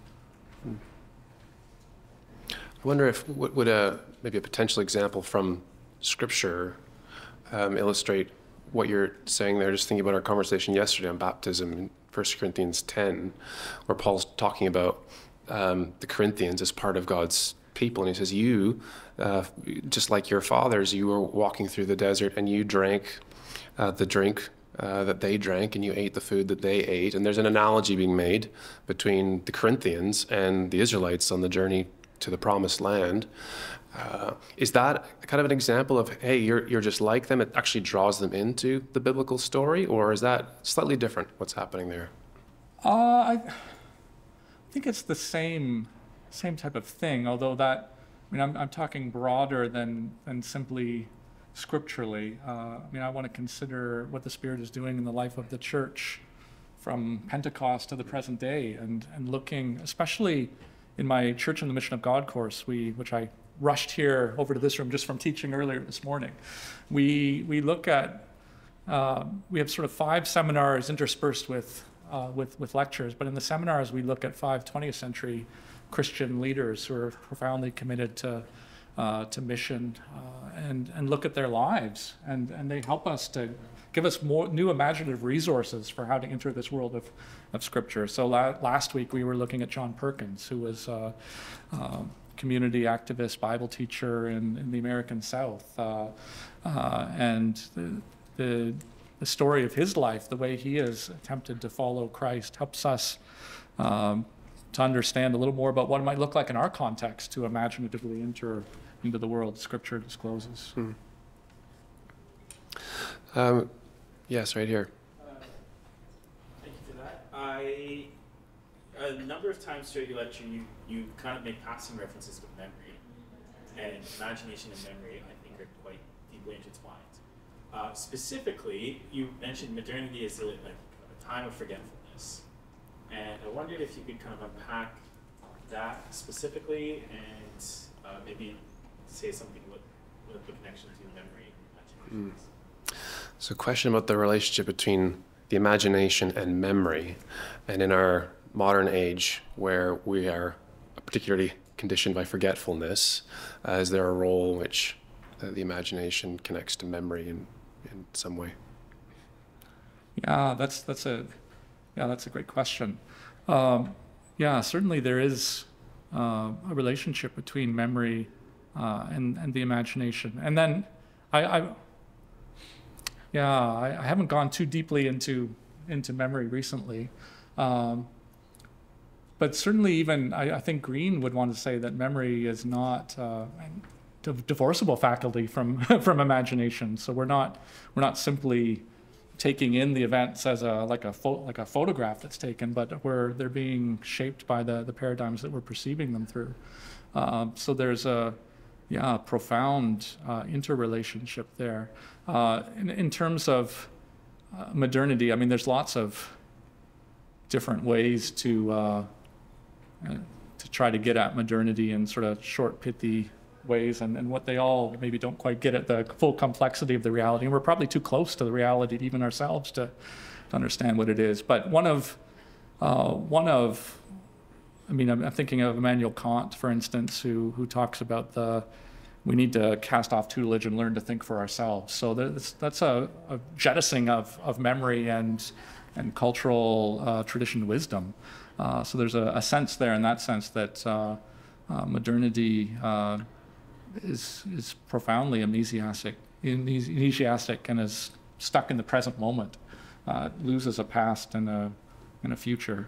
I wonder if would maybe a potential example from Scripture illustrate what you're saying there. Just thinking about our conversation yesterday on baptism in 1 Corinthians 10, where Paul's talking about the Corinthians as part of God's people, and he says, "You, just like your fathers, you were walking through the desert, and you drank the drink that they drank, and you ate the food that they ate." And there's an analogy being made between the Corinthians and the Israelites on the journey to the promised land. Is that kind of an example of, hey, you're just like them? It actually draws them into the biblical story, or is that slightly different? What's happening there? I think it's the same type of thing. Although that, I mean, I'm talking broader than simply scripturally. I mean, I want to consider what the Spirit is doing in the life of the church from Pentecost to the present day, and looking, especially in my Church in the Mission of God course, which I rushed here over to this room just from teaching earlier this morning. We look at, we have sort of 5 seminars interspersed with lectures, but in the seminars we look at 5 20th century Christian leaders who are profoundly committed to mission, and look at their lives, and they help us to give us more new imaginative resources for how to enter this world of Scripture. So last week we were looking at John Perkins, who was community activist, Bible teacher in the American South, and the story of his life, the way he has attempted to follow Christ, helps us to understand a little more about what it might look like in our context to imaginatively enter into the world Scripture discloses. Yes, right here. Thank you for that. A number of times throughout your lecture, you kind of make passing references to memory, and imagination and memory, I think, are quite deeply intertwined. Specifically, you mentioned modernity as a time of forgetfulness, and I wondered if you could kind of unpack that specifically and maybe say something with the connection to memory and imagination. So, a question about the relationship between the imagination and memory, and in our modern age where we are particularly conditioned by forgetfulness, is there a role in which the imagination connects to memory in some way? Yeah, that's a great question. Certainly there is a relationship between memory and the imagination. And then I haven't gone too deeply into memory recently. But certainly even, I think Green would want to say that memory is not a divorceable faculty from imagination. So we're not simply taking in the events as like a photograph that's taken, but they're being shaped by the paradigms that we're perceiving them through. So there's a profound interrelationship there. In terms of modernity, I mean, there's lots of different ways to try to get at modernity in sort of short, pithy ways, and what they all maybe don't quite get at the full complexity of the reality. And we're probably too close to the reality even ourselves to understand what it is. But I'm thinking of Immanuel Kant, for instance, who talks about we need to cast off tutelage and learn to think for ourselves. So that's a jettisoning of memory and cultural tradition wisdom. So there's a sense there, in that sense, that modernity is profoundly amnesiastic and is stuck in the present moment. It loses a past and a future.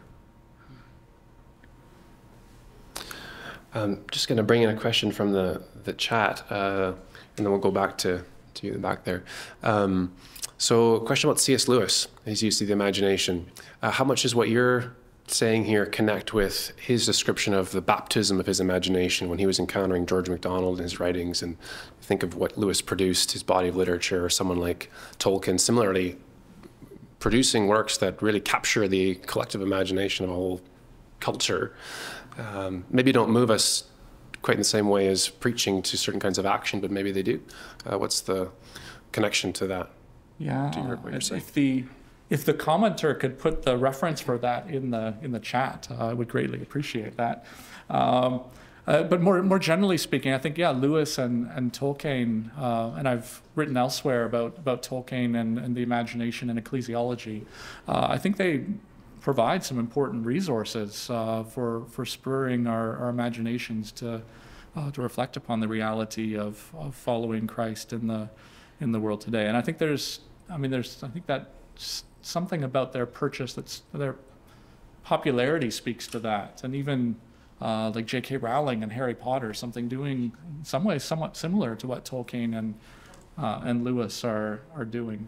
Just going to bring in a question from the chat, and then we'll go back to you in the back there. So a question about C.S. Lewis, his use of the imagination. How much is what you're saying here connect with his description of the baptism of his imagination when he was encountering George MacDonald in his writings? And think of what Lewis produced, his body of literature, or someone like Tolkien, similarly producing works that really capture the collective imagination of a whole culture. Maybe don't move us quite in the same way as preaching to certain kinds of action, but maybe they do. What's the connection to that? Yeah, Do you hear what you're saying? If the commenter could put the reference for that in the chat, I would greatly appreciate that. But more generally speaking, I think Lewis and Tolkien, and I've written elsewhere about Tolkien and the imagination and ecclesiology. I think they provide some important resources for spurring our imaginations to reflect upon the reality of following Christ in the world today. And I think there's that something about their purchase, their popularity speaks to that. And even like J.K. Rowling and Harry Potter, something doing in some ways somewhat similar to what Tolkien and Lewis are doing.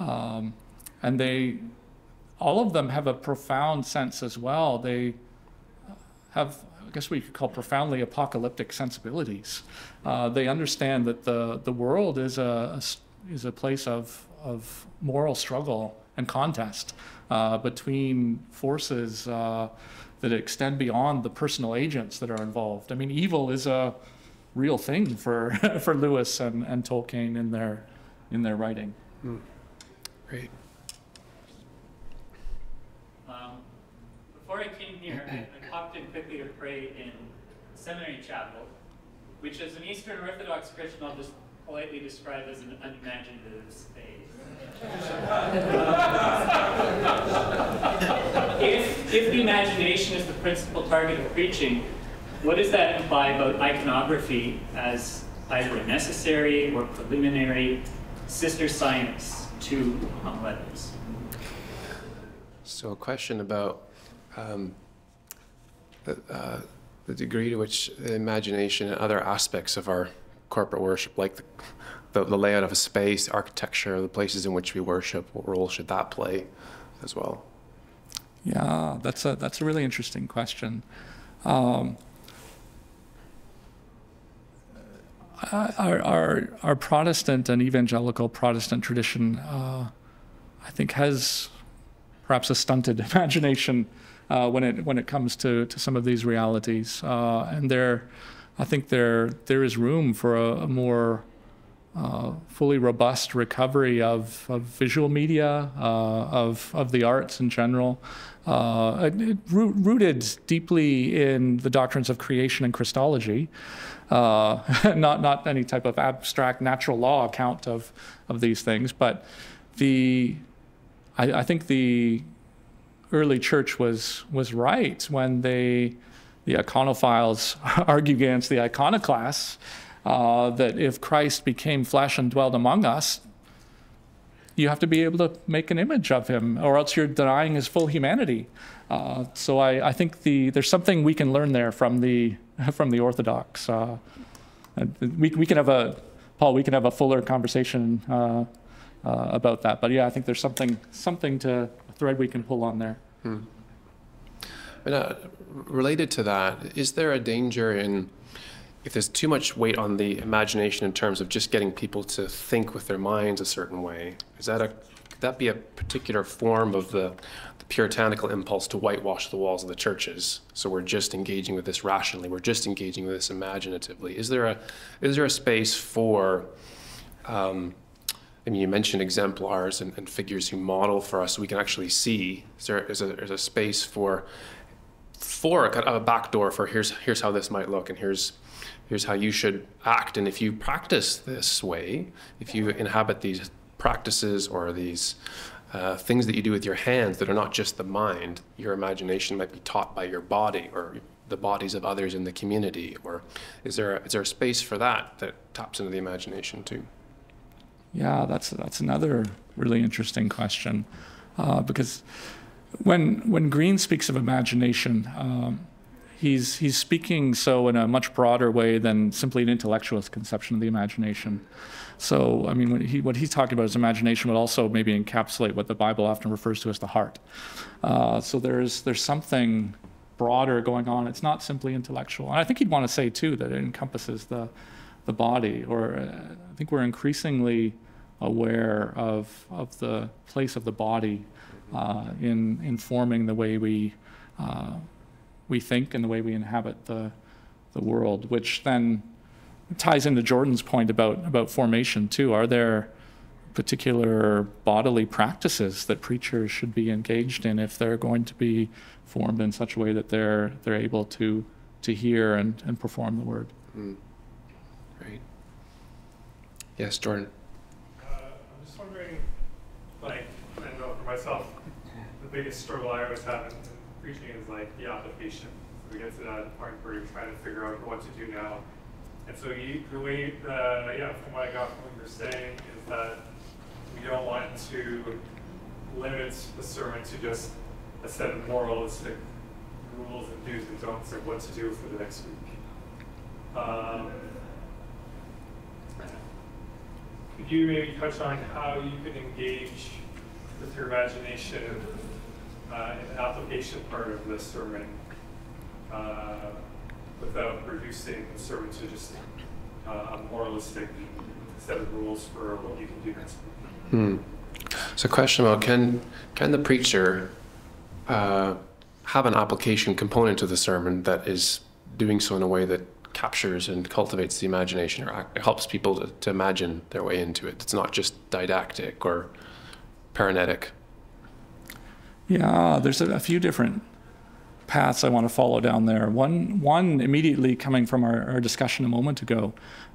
And all of them have a profound sense as well. They have, I guess we could call, profoundly apocalyptic sensibilities. They understand that the world is a place of moral struggle and contest between forces that extend beyond the personal agents that are involved. I mean, evil is a real thing for Lewis and Tolkien in their writing. Great. Before I came here, I popped in quickly to pray in Seminary Chapel, which as an Eastern Orthodox Christian, I'll just politely describe as an unimaginative space. If the imagination is the principal target of preaching, what does that imply about iconography as either a necessary or preliminary sister science to homiletics? So a question about the degree to which the imagination and other aspects of our corporate worship, like the layout of a space, the architecture, the places in which we worship, what role should that play as well? Yeah, that's a really interesting question. Our Protestant and evangelical Protestant tradition, I think, has perhaps a stunted imagination when it comes to some of these realities, and I think there is room for a more fully robust recovery of visual media, of the arts in general, rooted deeply in the doctrines of creation and Christology, not any type of abstract natural law account of these things, but I think the early church was right when the iconophiles argue against the iconoclasts, that if Christ became flesh and dwelled among us, you have to be able to make an image of him, or else you're denying his full humanity. So I think there's something we can learn there from the Orthodox. We can have a fuller conversation about that. But yeah, I think there's something to a thread we can pull on there. And, related to that, is there a danger in, if there's too much weight on the imagination in terms of just getting people to think with their minds a certain way, could that be a particular form of the puritanical impulse to whitewash the walls of the churches? So we're just engaging with this rationally, we're just engaging with this imaginatively. Is there a space for, I mean, you mentioned exemplars and figures who model for us so we can actually see. Is there a space for a kind of a back door for here's how this might look, and here's how you should act. And if you practice this way, if you inhabit these practices or these things that you do with your hands that are not just the mind, your imagination might be taught by your body or the bodies of others in the community. Or is there a space for that taps into the imagination too? Yeah, that's another really interesting question, because when Green speaks of imagination, he's speaking so in a much broader way than simply an intellectualist conception of the imagination. So, I mean, what he's talking about is imagination, but also maybe encapsulate what the Bible often refers to as the heart. So there's something broader going on. It's not simply intellectual. And I think he'd want to say too that it encompasses the body. Or I think we're increasingly aware of the place of the body in informing the way we think and the way we inhabit the world, which then ties into Jordan's point about formation too. Are there particular bodily practices that preachers should be engaged in if they're going to be formed in such a way that they're able to hear and perform the word? Right. Yes, Jordan. I'm just wondering, like, I know for myself, the biggest struggle I always have in preaching is like the application. So we get to that point where you're trying to figure out what to do now. And so the way, from what I got from what you're saying is that we don't want to limit the sermon to just a set of moralistic rules and do's and don'ts of what to do for the next week. Could you maybe touch on how you could engage with your imagination in the application part of the sermon without reducing the sermon to just a moralistic set of rules for what you can do next week? So question about, can the preacher have an application component to the sermon that is doing so in a way that captures and cultivates the imagination, or helps people to imagine their way into it? It's not just didactic or paranetic. Yeah, there's a few different paths I want to follow down there. One immediately coming from our discussion a moment ago,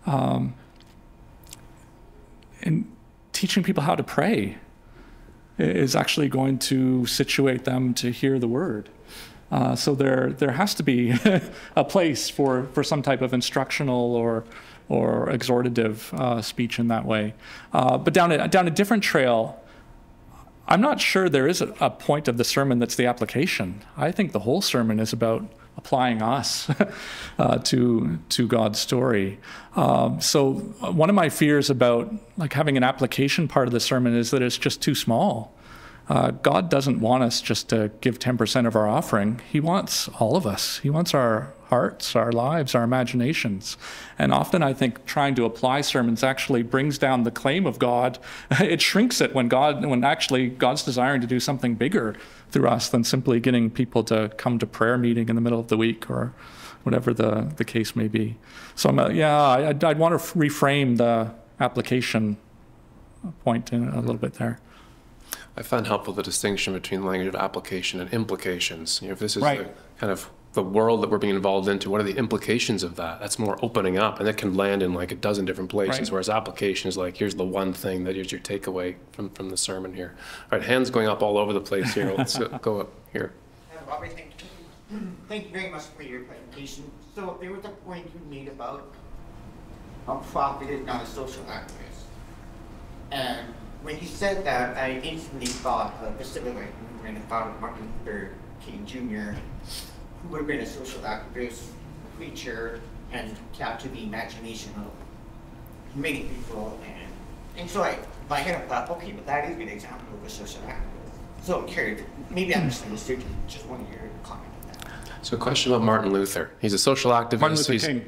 in teaching people how to pray is actually going to situate them to hear the word. So there has to be a place for some type of instructional or exhortative speech in that way. But down a different trail, I'm not sure there is a point of the sermon that's the application. I think the whole sermon is about applying us to God's story. So one of my fears about like having an application part of the sermon is that it's just too small. God doesn't want us just to give 10% of our offering. He wants all of us. He wants our hearts, our lives, our imaginations. And often I think trying to apply sermons actually brings down the claim of God. It shrinks it when actually God's desiring to do something bigger through us than simply getting people to come to prayer meeting in the middle of the week or whatever the case may be. So I'd want to reframe the application point in a little bit there. I found helpful the distinction between the language of application and implications. If this is right. the kind of the world that we're being involved into, what are the implications of that? That's more opening up, and it can land in like a dozen different places, right. Whereas application is like, here's the one thing that is your takeaway from the sermon here. All right, hands going up all over the place here. Let's go up here. Robert, thank you very much for your presentation. So there was a point you made about a prophet is not a social activist. And when you said that, I instantly thought of the civil rights movement and thought of Martin Luther King Jr., who would have been a social activist, preacher, and captured the imagination of many people. And so my head I thought, okay, but that is a good example of a social activist. So I'm curious, maybe I misunderstood you, just want to hear your comment on that. So a question about Martin Luther. He's a social activist. Martin Luther King.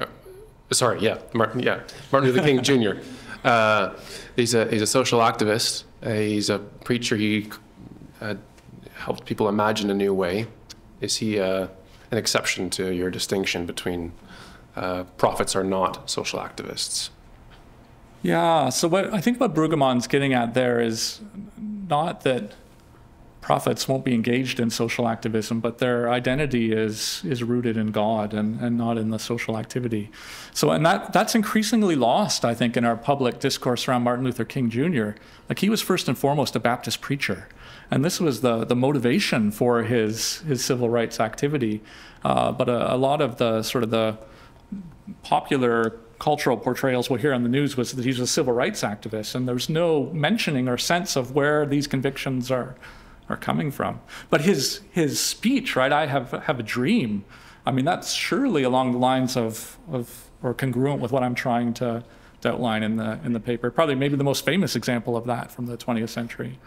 Martin Luther King Jr. He's a social activist. He's a preacher. He helped people imagine a new way. Is he an exception to your distinction between prophets are not social activists? Yeah, so what I think what Brueggemann's getting at there is not that prophets won't be engaged in social activism, but their identity is rooted in God and not in the social activity. So, and that's increasingly lost, I think, in our public discourse around Martin Luther King Jr. Like, he was first and foremost a Baptist preacher, and this was the motivation for his civil rights activity. But a lot of the sort of the popular cultural portrayals we'll hear on the news was that he's a civil rights activist, and there's no mentioning or sense of where these convictions are coming from. But his speech, right, I have a dream, I mean, that's surely along the lines of or congruent with what I'm trying to outline in the paper. Probably maybe the most famous example of that from the 20th century.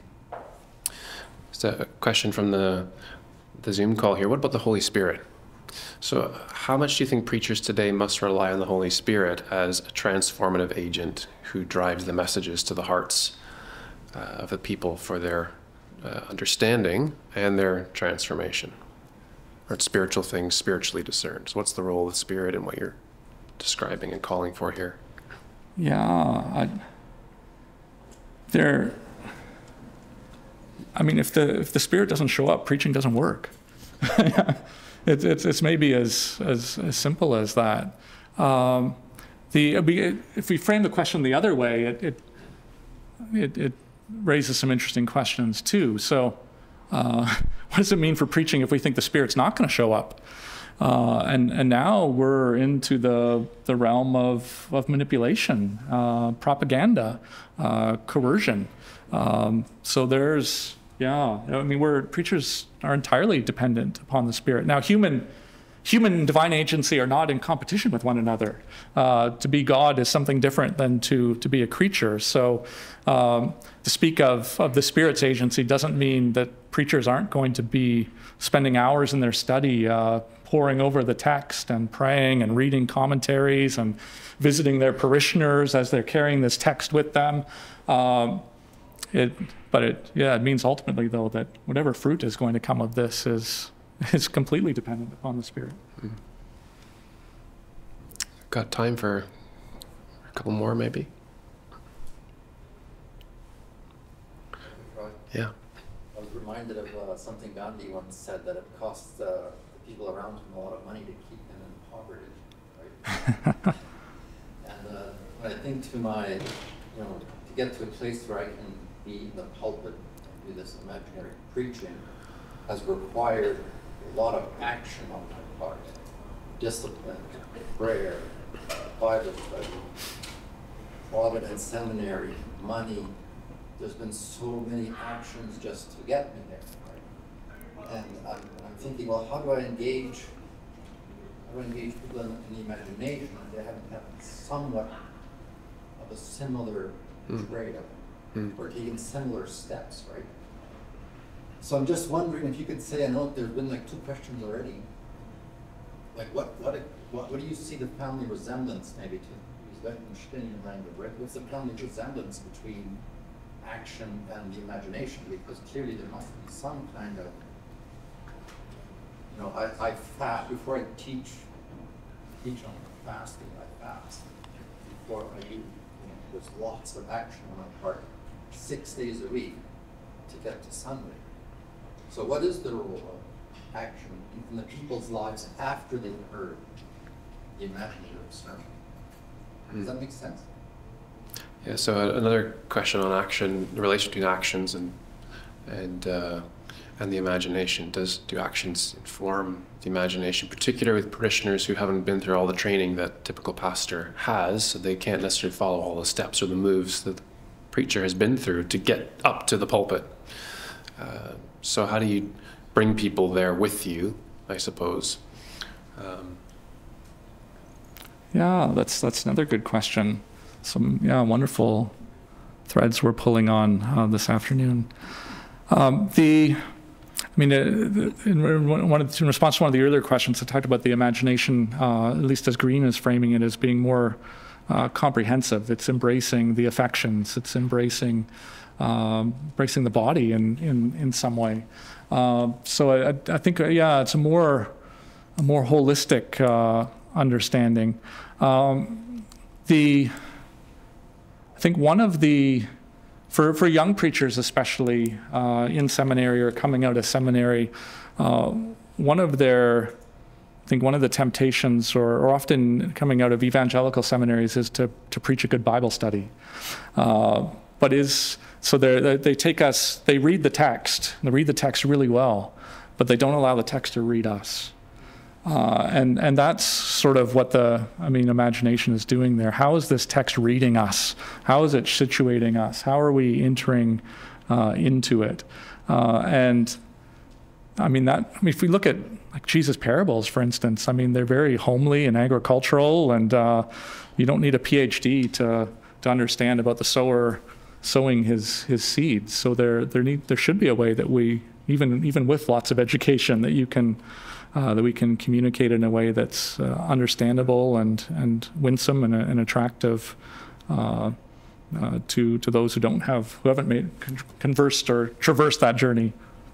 Just a question from the Zoom call here. What about the Holy Spirit? So how much do you think preachers today must rely on the Holy Spirit as a transformative agent who drives the messages to the hearts of the people for their understanding and their transformation? Or spiritual things spiritually discerned. So what's the role of the Spirit in what you're describing and calling for here? Yeah, I mean, if the Spirit doesn't show up, preaching doesn't work. It's maybe as simple as that. If we frame the question the other way, it raises some interesting questions too. So, what does it mean for preaching if we think the Spirit's not going to show up? And now we're into the realm of manipulation, propaganda, coercion. So there's, I mean, preachers are entirely dependent upon the Spirit. Now, human and divine agency are not in competition with one another. To be God is something different than to be a creature. So to speak of the Spirit's agency doesn't mean that preachers aren't going to be spending hours in their study poring over the text and praying and reading commentaries and visiting their parishioners as they're carrying this text with them. It means ultimately, though, that whatever fruit is going to come of this is completely dependent upon the Spirit. Got time for a couple more, maybe? Yeah. I was reminded of something Gandhi once said, that it costs the people around him a lot of money to keep them in poverty, right? And when I think to to get to a place where I can be in the pulpit and do this imaginary preaching has required a lot of action on my part. Discipline, prayer, Bible study, Providence Seminary, money. There's been so many actions just to get me there. Right? And I'm thinking, well, how do I engage to engage people in the imagination, and they haven't had somewhat of a similar trade of it, or taking similar steps, right? So I'm just wondering if you could say, I know there's been like 2 questions already, like what do you see the family resemblance, maybe to use that language, right? What's the family resemblance between action and the imagination? Because clearly there must be some kind of, you know, I fast, before I teach on fasting, I fast. Before I do, there's lots of action on my part, 6 days a week to get to Sunday. So what is the role of action in the people's lives after they've heard the imaginative sermon? Does that make sense? Yeah, so another question on action, the relation between actions and the imagination. Do actions inform the imagination, particularly with parishioners who haven't been through all the training that a typical pastor has, so they can't necessarily follow all the steps or the moves that the preacher has been through to get up to the pulpit? So how do you bring people there with you, I suppose? Yeah, that's another good question. Some wonderful threads we're pulling on this afternoon. In response to one of the earlier questions, I talked about the imagination, at least as Green is framing it, as being more comprehensive. It's embracing the affections. It's embracing the body in some way. So I think it's a more holistic understanding. I think one of the, for young preachers especially in seminary or coming out of seminary, one of the temptations, or often coming out of evangelical seminaries, is to preach a good Bible study. So they read the text really well, but they don't allow the text to read us. And that's sort of what imagination is doing there. How is this text reading us? How is it situating us? How are we entering into it? If we look at like Jesus' parables, for instance, they're very homely and agricultural, and you don't need a PhD to understand about the sower sowing his seeds. So there should be a way that we, even with lots of education, that we can communicate in a way that's understandable and winsome and attractive to those who haven't conversed or traversed that journey.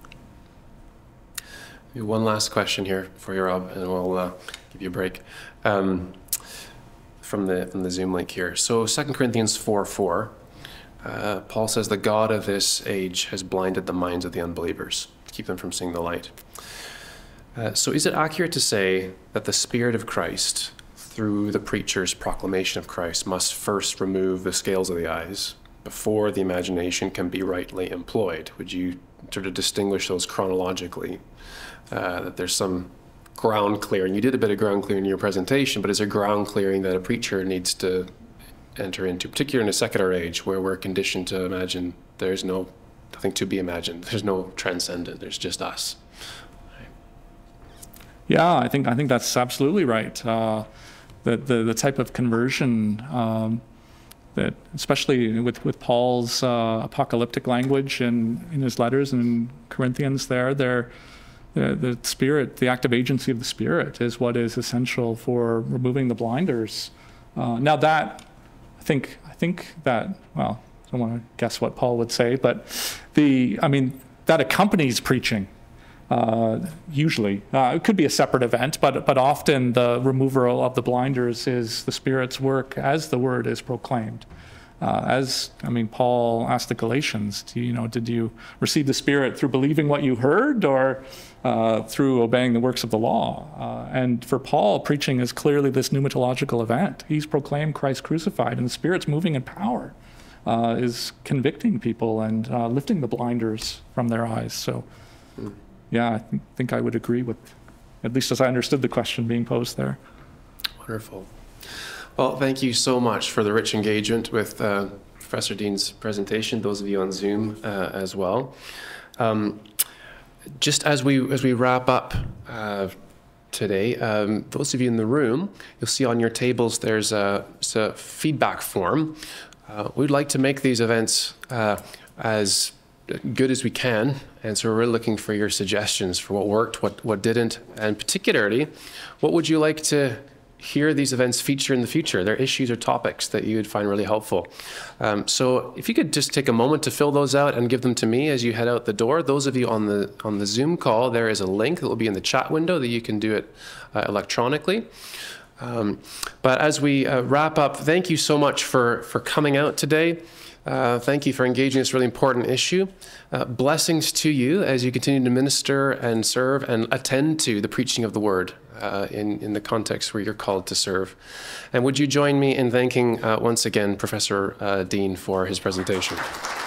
One last question here for you, Rob, and we'll give you a break from the Zoom link here. So 2 Corinthians 4:4, Paul says, "The God of this age has blinded the minds of the unbelievers to keep them from seeing the light." So is it accurate to say that the Spirit of Christ, through the preacher's proclamation of Christ, must first remove the scales of the eyes before the imagination can be rightly employed? Would you sort of distinguish those chronologically? That there's some ground clearing. You did a bit of ground clearing in your presentation, but is there ground clearing that a preacher needs to enter into, particularly in a secular age where we're conditioned to imagine there's nothing to be imagined, there's no transcendent, there's just us? Yeah, I think that's absolutely right. The type of conversion that, especially with Paul's apocalyptic language in his letters in Corinthians, the Spirit, the active agency of the Spirit, is what is essential for removing the blinders. Now that I think that, well, I don't want to guess what Paul would say, but that accompanies preaching. Usually. It could be a separate event, but often the removal of the blinders is the Spirit's work as the word is proclaimed. Paul asked the Galatians, did you receive the Spirit through believing what you heard, or through obeying the works of the law? And for Paul, preaching is clearly this pneumatological event. He's proclaimed Christ crucified, and the Spirit's moving in power, is convicting people and lifting the blinders from their eyes. So. Yeah, I think I would agree with, at least as I understood the question being posed there. Wonderful. Well, thank you so much for the rich engagement with Professor Dean's presentation, those of you on Zoom as well. Just as we wrap up today. Those of you in the room, you'll see on your tables there's a feedback form. We'd like to make these events as good as we can, and so we're really looking for your suggestions for what worked, what didn't, and particularly, what would you like to hear these events feature in the future? There are issues or topics that you would find really helpful. So if you could just take a moment to fill those out and give them to me as you head out the door. Those of you on the Zoom call, there is a link that will be in the chat window that you can do it electronically. But as we wrap up, thank you so much for coming out today. Thank you for engaging in this really important issue. Blessings to you as you continue to minister and serve and attend to the preaching of the word in the context where you're called to serve. And would you join me in thanking once again Professor Dean for his presentation.